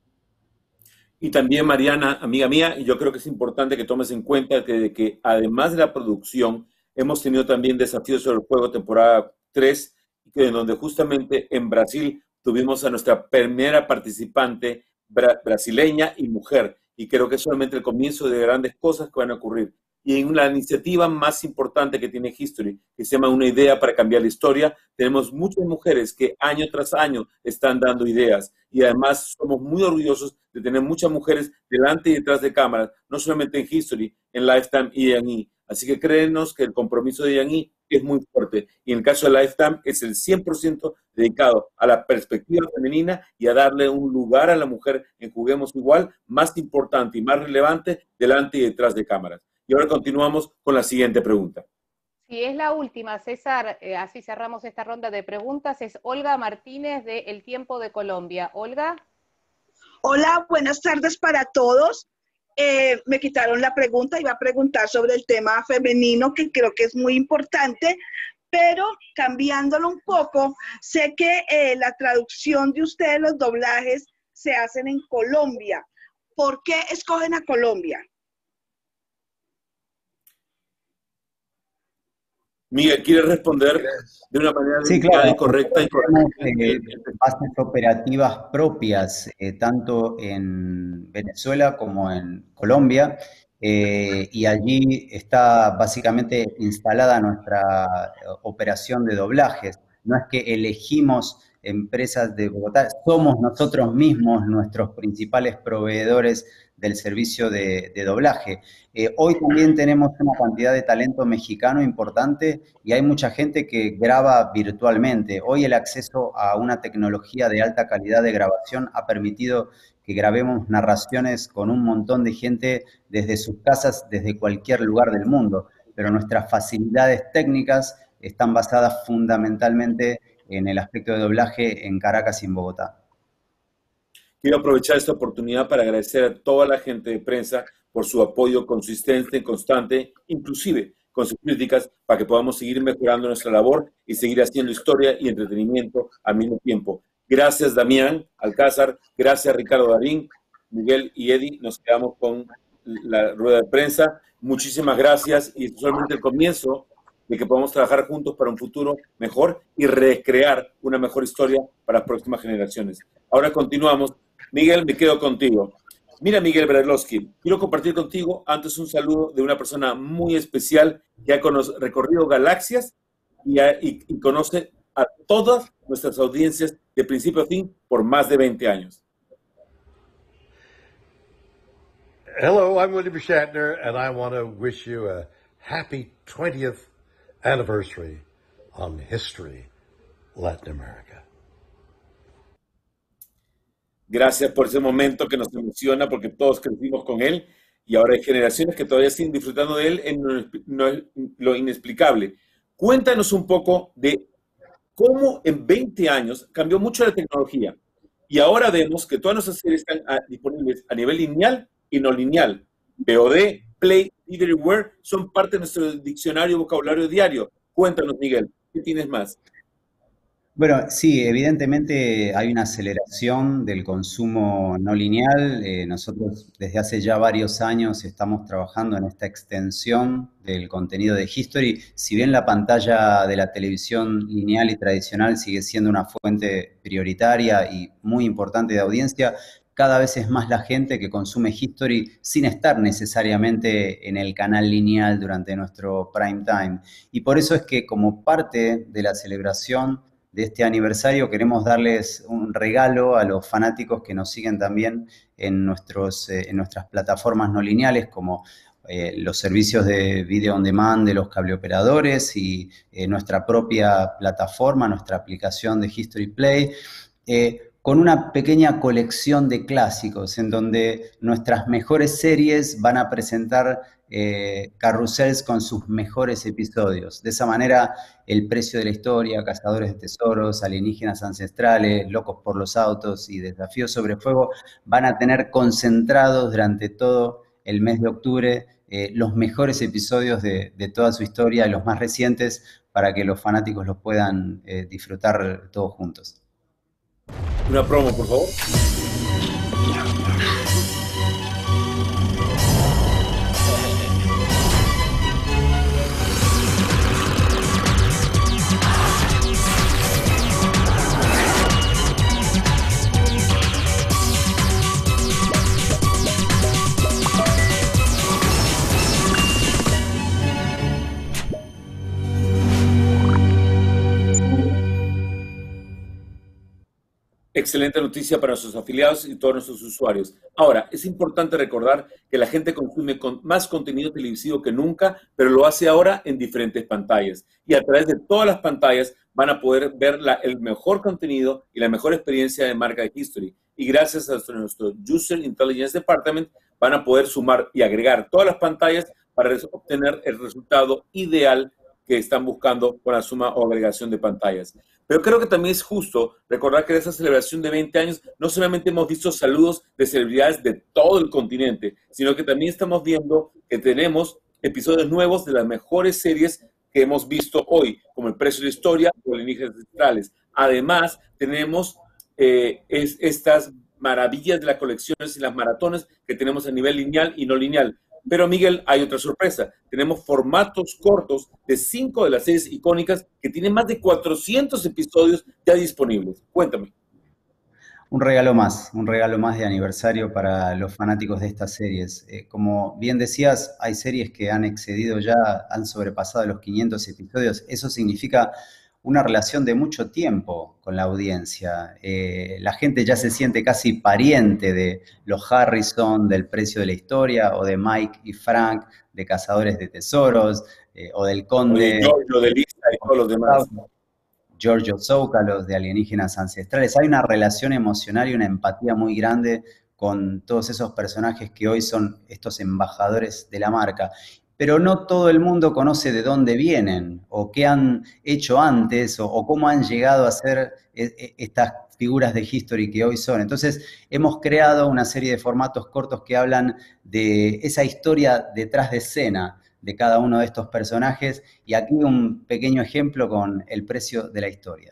Y también, Mariana, amiga mía, yo creo que es importante que tomes en cuenta que además de la producción, hemos tenido también desafíos sobre el juego temporada 3, en donde justamente en Brasil tuvimos a nuestra primera participante brasileña y mujer. Y creo que es solamente el comienzo de grandes cosas que van a ocurrir. Y en la iniciativa más importante que tiene History, que se llama Una Idea para Cambiar la Historia, tenemos muchas mujeres que año tras año están dando ideas. Y además somos muy orgullosos de tener muchas mujeres delante y detrás de cámaras, no solamente en History, en Lifetime y A&E. Así que créenos que el compromiso de A&E es muy fuerte. Y en el caso de Lifetime es el 100% dedicado a la perspectiva femenina y a darle un lugar a la mujer en Juguemos Igual, más importante y más relevante delante y detrás de cámaras. Y ahora continuamos con la siguiente pregunta. Sí, es la última, César, así cerramos esta ronda de preguntas. Es Olga Martínez de El Tiempo de Colombia. Olga. Hola, buenas tardes para todos. Me quitaron la pregunta, iba a preguntar sobre el tema femenino, que creo que es muy importante, pero cambiándolo un poco, sé que la traducción de ustedes, los doblajes, se hacen en Colombia. ¿Por qué escogen a Colombia? Miguel, ¿quieres responder de una manera sí, claro, correcta? Bases operativas propias, tanto en Venezuela como en Colombia, y allí está básicamente instalada nuestra operación de doblajes. No es que elegimos empresas de Bogotá, somos nosotros mismos nuestros principales proveedores del servicio de doblaje. Hoy también tenemos una cantidad de talento mexicano importante y hay mucha gente que graba virtualmente. Hoy el acceso a una tecnología de alta calidad de grabación ha permitido que grabemos narraciones con un montón de gente desde sus casas, desde cualquier lugar del mundo. Pero nuestras facilidades técnicas están basadas fundamentalmente en el aspecto de doblaje en Caracas y en Bogotá. Quiero aprovechar esta oportunidad para agradecer a toda la gente de prensa por su apoyo consistente, constante, inclusive con sus críticas, para que podamos seguir mejorando nuestra labor y seguir haciendo historia y entretenimiento al mismo tiempo. Gracias, Damián Alcázar. Gracias, Ricardo Darín, Miguel y Eddie. Nos quedamos con la rueda de prensa. Muchísimas gracias y solamente el comienzo de que podamos trabajar juntos para un futuro mejor y recrear una mejor historia para las próximas generaciones. Ahora continuamos. Miguel, me quedo contigo. Mira, Miguel Brailovsky, quiero compartir contigo antes un saludo de una persona muy especial que ha recorrido galaxias y conoce a todas nuestras audiencias de principio a fin por más de 20 años. Hello, I'm William Shatner, and I want to wish you a happy 20th anniversary on History Latin America. Gracias por ese momento que nos emociona porque todos crecimos con él y ahora hay generaciones que todavía siguen disfrutando de él en lo inexplicable. Cuéntanos un poco de cómo en 20 años cambió mucho la tecnología y ahora vemos que todas nuestras series están disponibles a nivel lineal y no lineal. VOD, Play, Everywhere son parte de nuestro diccionario vocabulario diario. Cuéntanos, Miguel, ¿qué tienes más? Bueno, sí, evidentemente hay una aceleración del consumo no lineal. Nosotros desde hace ya varios años estamos trabajando en esta extensión del contenido de History. Si bien la pantalla de la televisión lineal y tradicional sigue siendo una fuente prioritaria y muy importante de audiencia, cada vez es más la gente que consume History sin estar necesariamente en el canal lineal durante nuestro prime time. Y por eso es que como parte de la celebración de este aniversario queremos darles un regalo a los fanáticos que nos siguen también en nuestras plataformas no lineales como los servicios de video on demand de los cableoperadores y nuestra propia plataforma, nuestra aplicación de History Play, con una pequeña colección de clásicos en donde nuestras mejores series van a presentar carruseles con sus mejores episodios. De esa manera, El precio de la historia, Cazadores de tesoros, Alienígenas ancestrales, Locos por los autos y Desafíos sobre fuego van a tener concentrados durante todo el mes de octubre los mejores episodios de toda su historia y los más recientes para que los fanáticos los puedan disfrutar todos juntos. Una promo, por favor. Excelente noticia para nuestros afiliados y todos nuestros usuarios. Ahora, es importante recordar que la gente consume más contenido televisivo que nunca, pero lo hace ahora en diferentes pantallas. Y a través de todas las pantallas van a poder ver el mejor contenido y la mejor experiencia de marca de History. Y gracias a nuestro User Intelligence Department van a poder sumar y agregar todas las pantallas para obtener el resultado ideal que están buscando con la suma o agregación de pantallas. Pero creo que también es justo recordar que en esta celebración de 20 años no solamente hemos visto saludos de celebridades de todo el continente, sino que también estamos viendo que tenemos episodios nuevos de las mejores series que hemos visto hoy, como El precio de la historia o Alienígenas ancestrales. Además, tenemos estas maravillas de las colecciones y las maratones que tenemos a nivel lineal y no lineal. Pero, Miguel, hay otra sorpresa. Tenemos formatos cortos de 5 de las series icónicas que tienen más de 400 episodios ya disponibles. Cuéntame. Un regalo más de aniversario para los fanáticos de estas series. Como bien decías, hay series que han excedido ya, han sobrepasado los 500 episodios. Eso significa una relación de mucho tiempo con la audiencia. La gente ya se siente casi pariente de los Harrison, del precio de la historia, o de Mike y Frank, de Cazadores de tesoros, o del Conde. O de Giorgio, de Lisa y todos los demás. Giorgio Tsoukalos, de Alienígenas ancestrales. Hay una relación emocional y una empatía muy grande con todos esos personajes que hoy son estos embajadores de la marca. Pero no todo el mundo conoce de dónde vienen, o qué han hecho antes, o cómo han llegado a ser estas figuras de History que hoy son. Entonces, hemos creado una serie de formatos cortos que hablan de esa historia detrás de escena de cada uno de estos personajes, y aquí un pequeño ejemplo con El precio de la historia.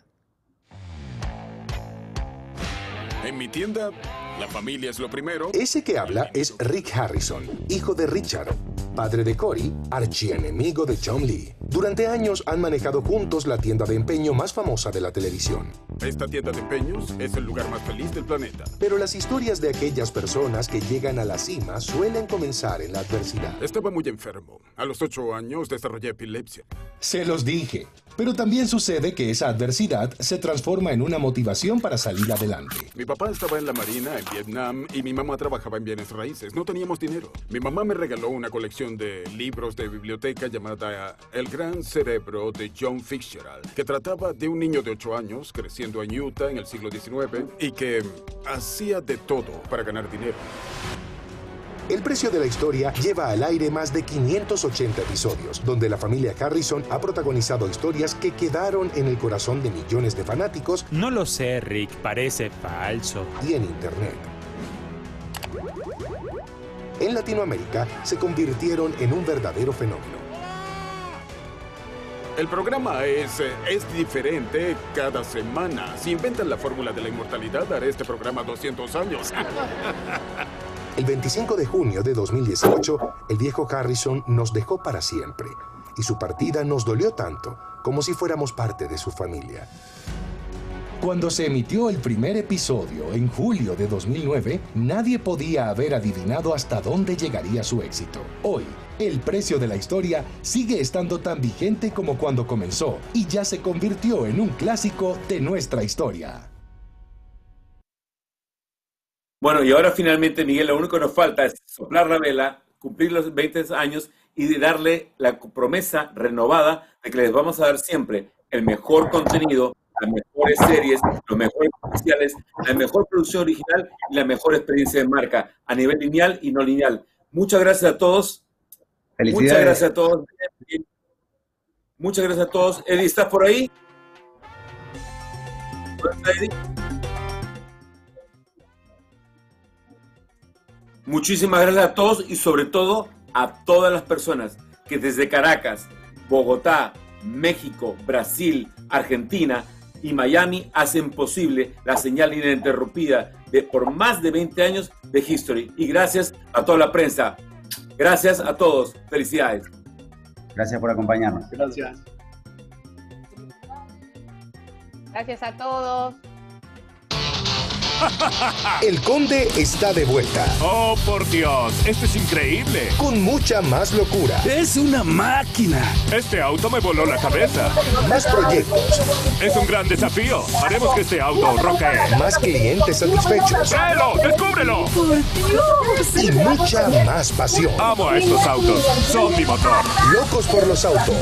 En mi tienda, la familia es lo primero. Ese que habla es Rick Harrison, hijo de Richard, padre de Cory, archienemigo de John Lee. Durante años han manejado juntos la tienda de empeño más famosa de la televisión. Esta tienda de empeños es el lugar más feliz del planeta. Pero las historias de aquellas personas que llegan a la cima suelen comenzar en la adversidad. Estaba muy enfermo. A los 8 años desarrollé epilepsia. Se los dije. Pero también sucede que esa adversidad se transforma en una motivación para salir adelante. Mi papá estaba en la Marina, en Vietnam, y mi mamá trabajaba en bienes raíces. No teníamos dinero. Mi mamá me regaló una colección de libros de biblioteca llamada El Gran Cerebro de John Fitzgerald, que trataba de un niño de 8 años creciendo en Utah en el siglo XIX y que hacía de todo para ganar dinero. El precio de la historia lleva al aire más de 580 episodios, donde la familia Harrison ha protagonizado historias que quedaron en el corazón de millones de fanáticos. No lo sé, Rick, parece falso. Y en Internet. En Latinoamérica se convirtieron en un verdadero fenómeno. El programa es diferente cada semana. Si inventan la fórmula de la inmortalidad, haré este programa 200 años. El 25 de junio de 2018, el viejo Harrison nos dejó para siempre, y su partida nos dolió tanto como si fuéramos parte de su familia. Cuando se emitió el primer episodio en julio de 2009, nadie podía haber adivinado hasta dónde llegaría su éxito. Hoy, El precio de la historia sigue estando tan vigente como cuando comenzó, y ya se convirtió en un clásico de nuestra historia. Bueno, y ahora finalmente, Miguel, lo único que nos falta es soplar la vela, cumplir los 20 años y darle la promesa renovada de que les vamos a dar siempre el mejor contenido, las mejores series, los mejores especiales, la mejor producción original y la mejor experiencia de marca a nivel lineal y no lineal. Muchas gracias a todos. Muchas gracias a todos. Muchas gracias a todos. Eddie, ¿estás por ahí? ¿Dónde está Eddie? Muchísimas gracias a todos y sobre todo a todas las personas que desde Caracas, Bogotá, México, Brasil, Argentina y Miami hacen posible la señal ininterrumpida por más de 20 años de History. Y gracias a toda la prensa. Gracias a todos. Felicidades. Gracias por acompañarnos. Gracias. Gracias a todos. El Conde está de vuelta. ¡Oh, por Dios! ¡Esto es increíble! Con mucha más locura. ¡Es una máquina! Este auto me voló la cabeza. Más proyectos. ¡Es un gran desafío! Haremos que este auto roquee. Más clientes satisfechos. ¡Créelo! ¡Descúbrelo! ¡Por Dios! Y mucha más pasión. Amo a estos autos. Son mi motor. Locos por los autos.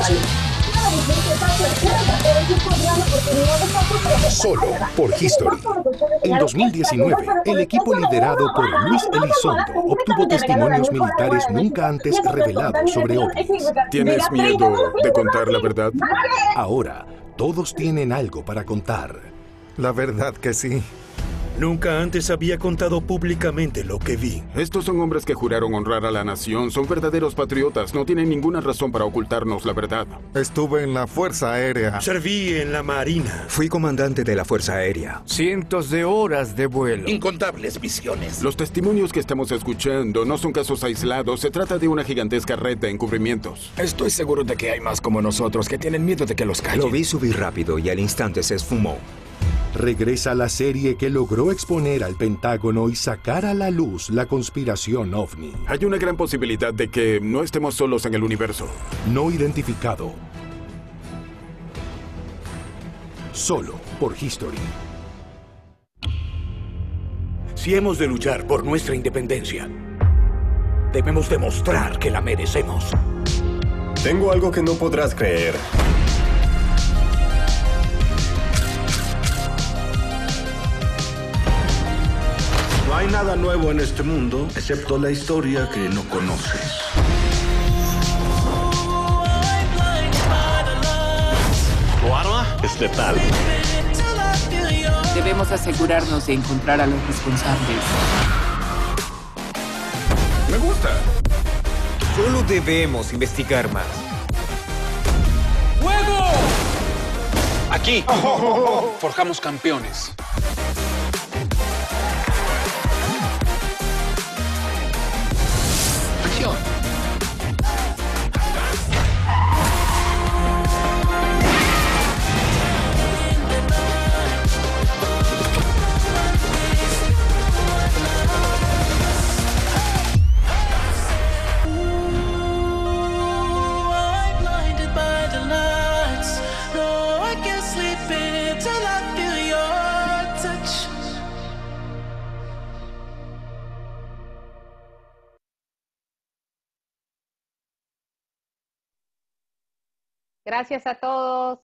Solo por History. En 2019, el equipo liderado por Luis Elizondo obtuvo testimonios militares nunca antes revelados sobre ovnis. ¿Tienes miedo de contar la verdad? Ahora, todos tienen algo para contar. La verdad que sí. Nunca antes había contado públicamente lo que vi. Estos son hombres que juraron honrar a la nación. Son verdaderos patriotas. No tienen ninguna razón para ocultarnos la verdad. Estuve en la Fuerza Aérea. Serví en la Marina. Fui comandante de la Fuerza Aérea. Cientos de horas de vuelo. Incontables misiones. Los testimonios que estamos escuchando no son casos aislados. Se trata de una gigantesca red de encubrimientos. Estoy seguro de que hay más como nosotros que tienen miedo de que los callen. Lo vi subir rápido y al instante se esfumó. Regresa la serie que logró exponer al Pentágono y sacar a la luz la conspiración OVNI. Hay una gran posibilidad de que no estemos solos en el universo. No identificado. Solo por History. Si hemos de luchar por nuestra independencia, debemos demostrar que la merecemos. Tengo algo que no podrás creer. No hay nada nuevo en este mundo, excepto la historia que no conoces. Tu arma es letal. Te debemos asegurarnos de encontrar a los responsables. Me gusta. Solo debemos investigar más. ¡Fuego! Aquí, forjamos campeones. Acción. Gracias a todos.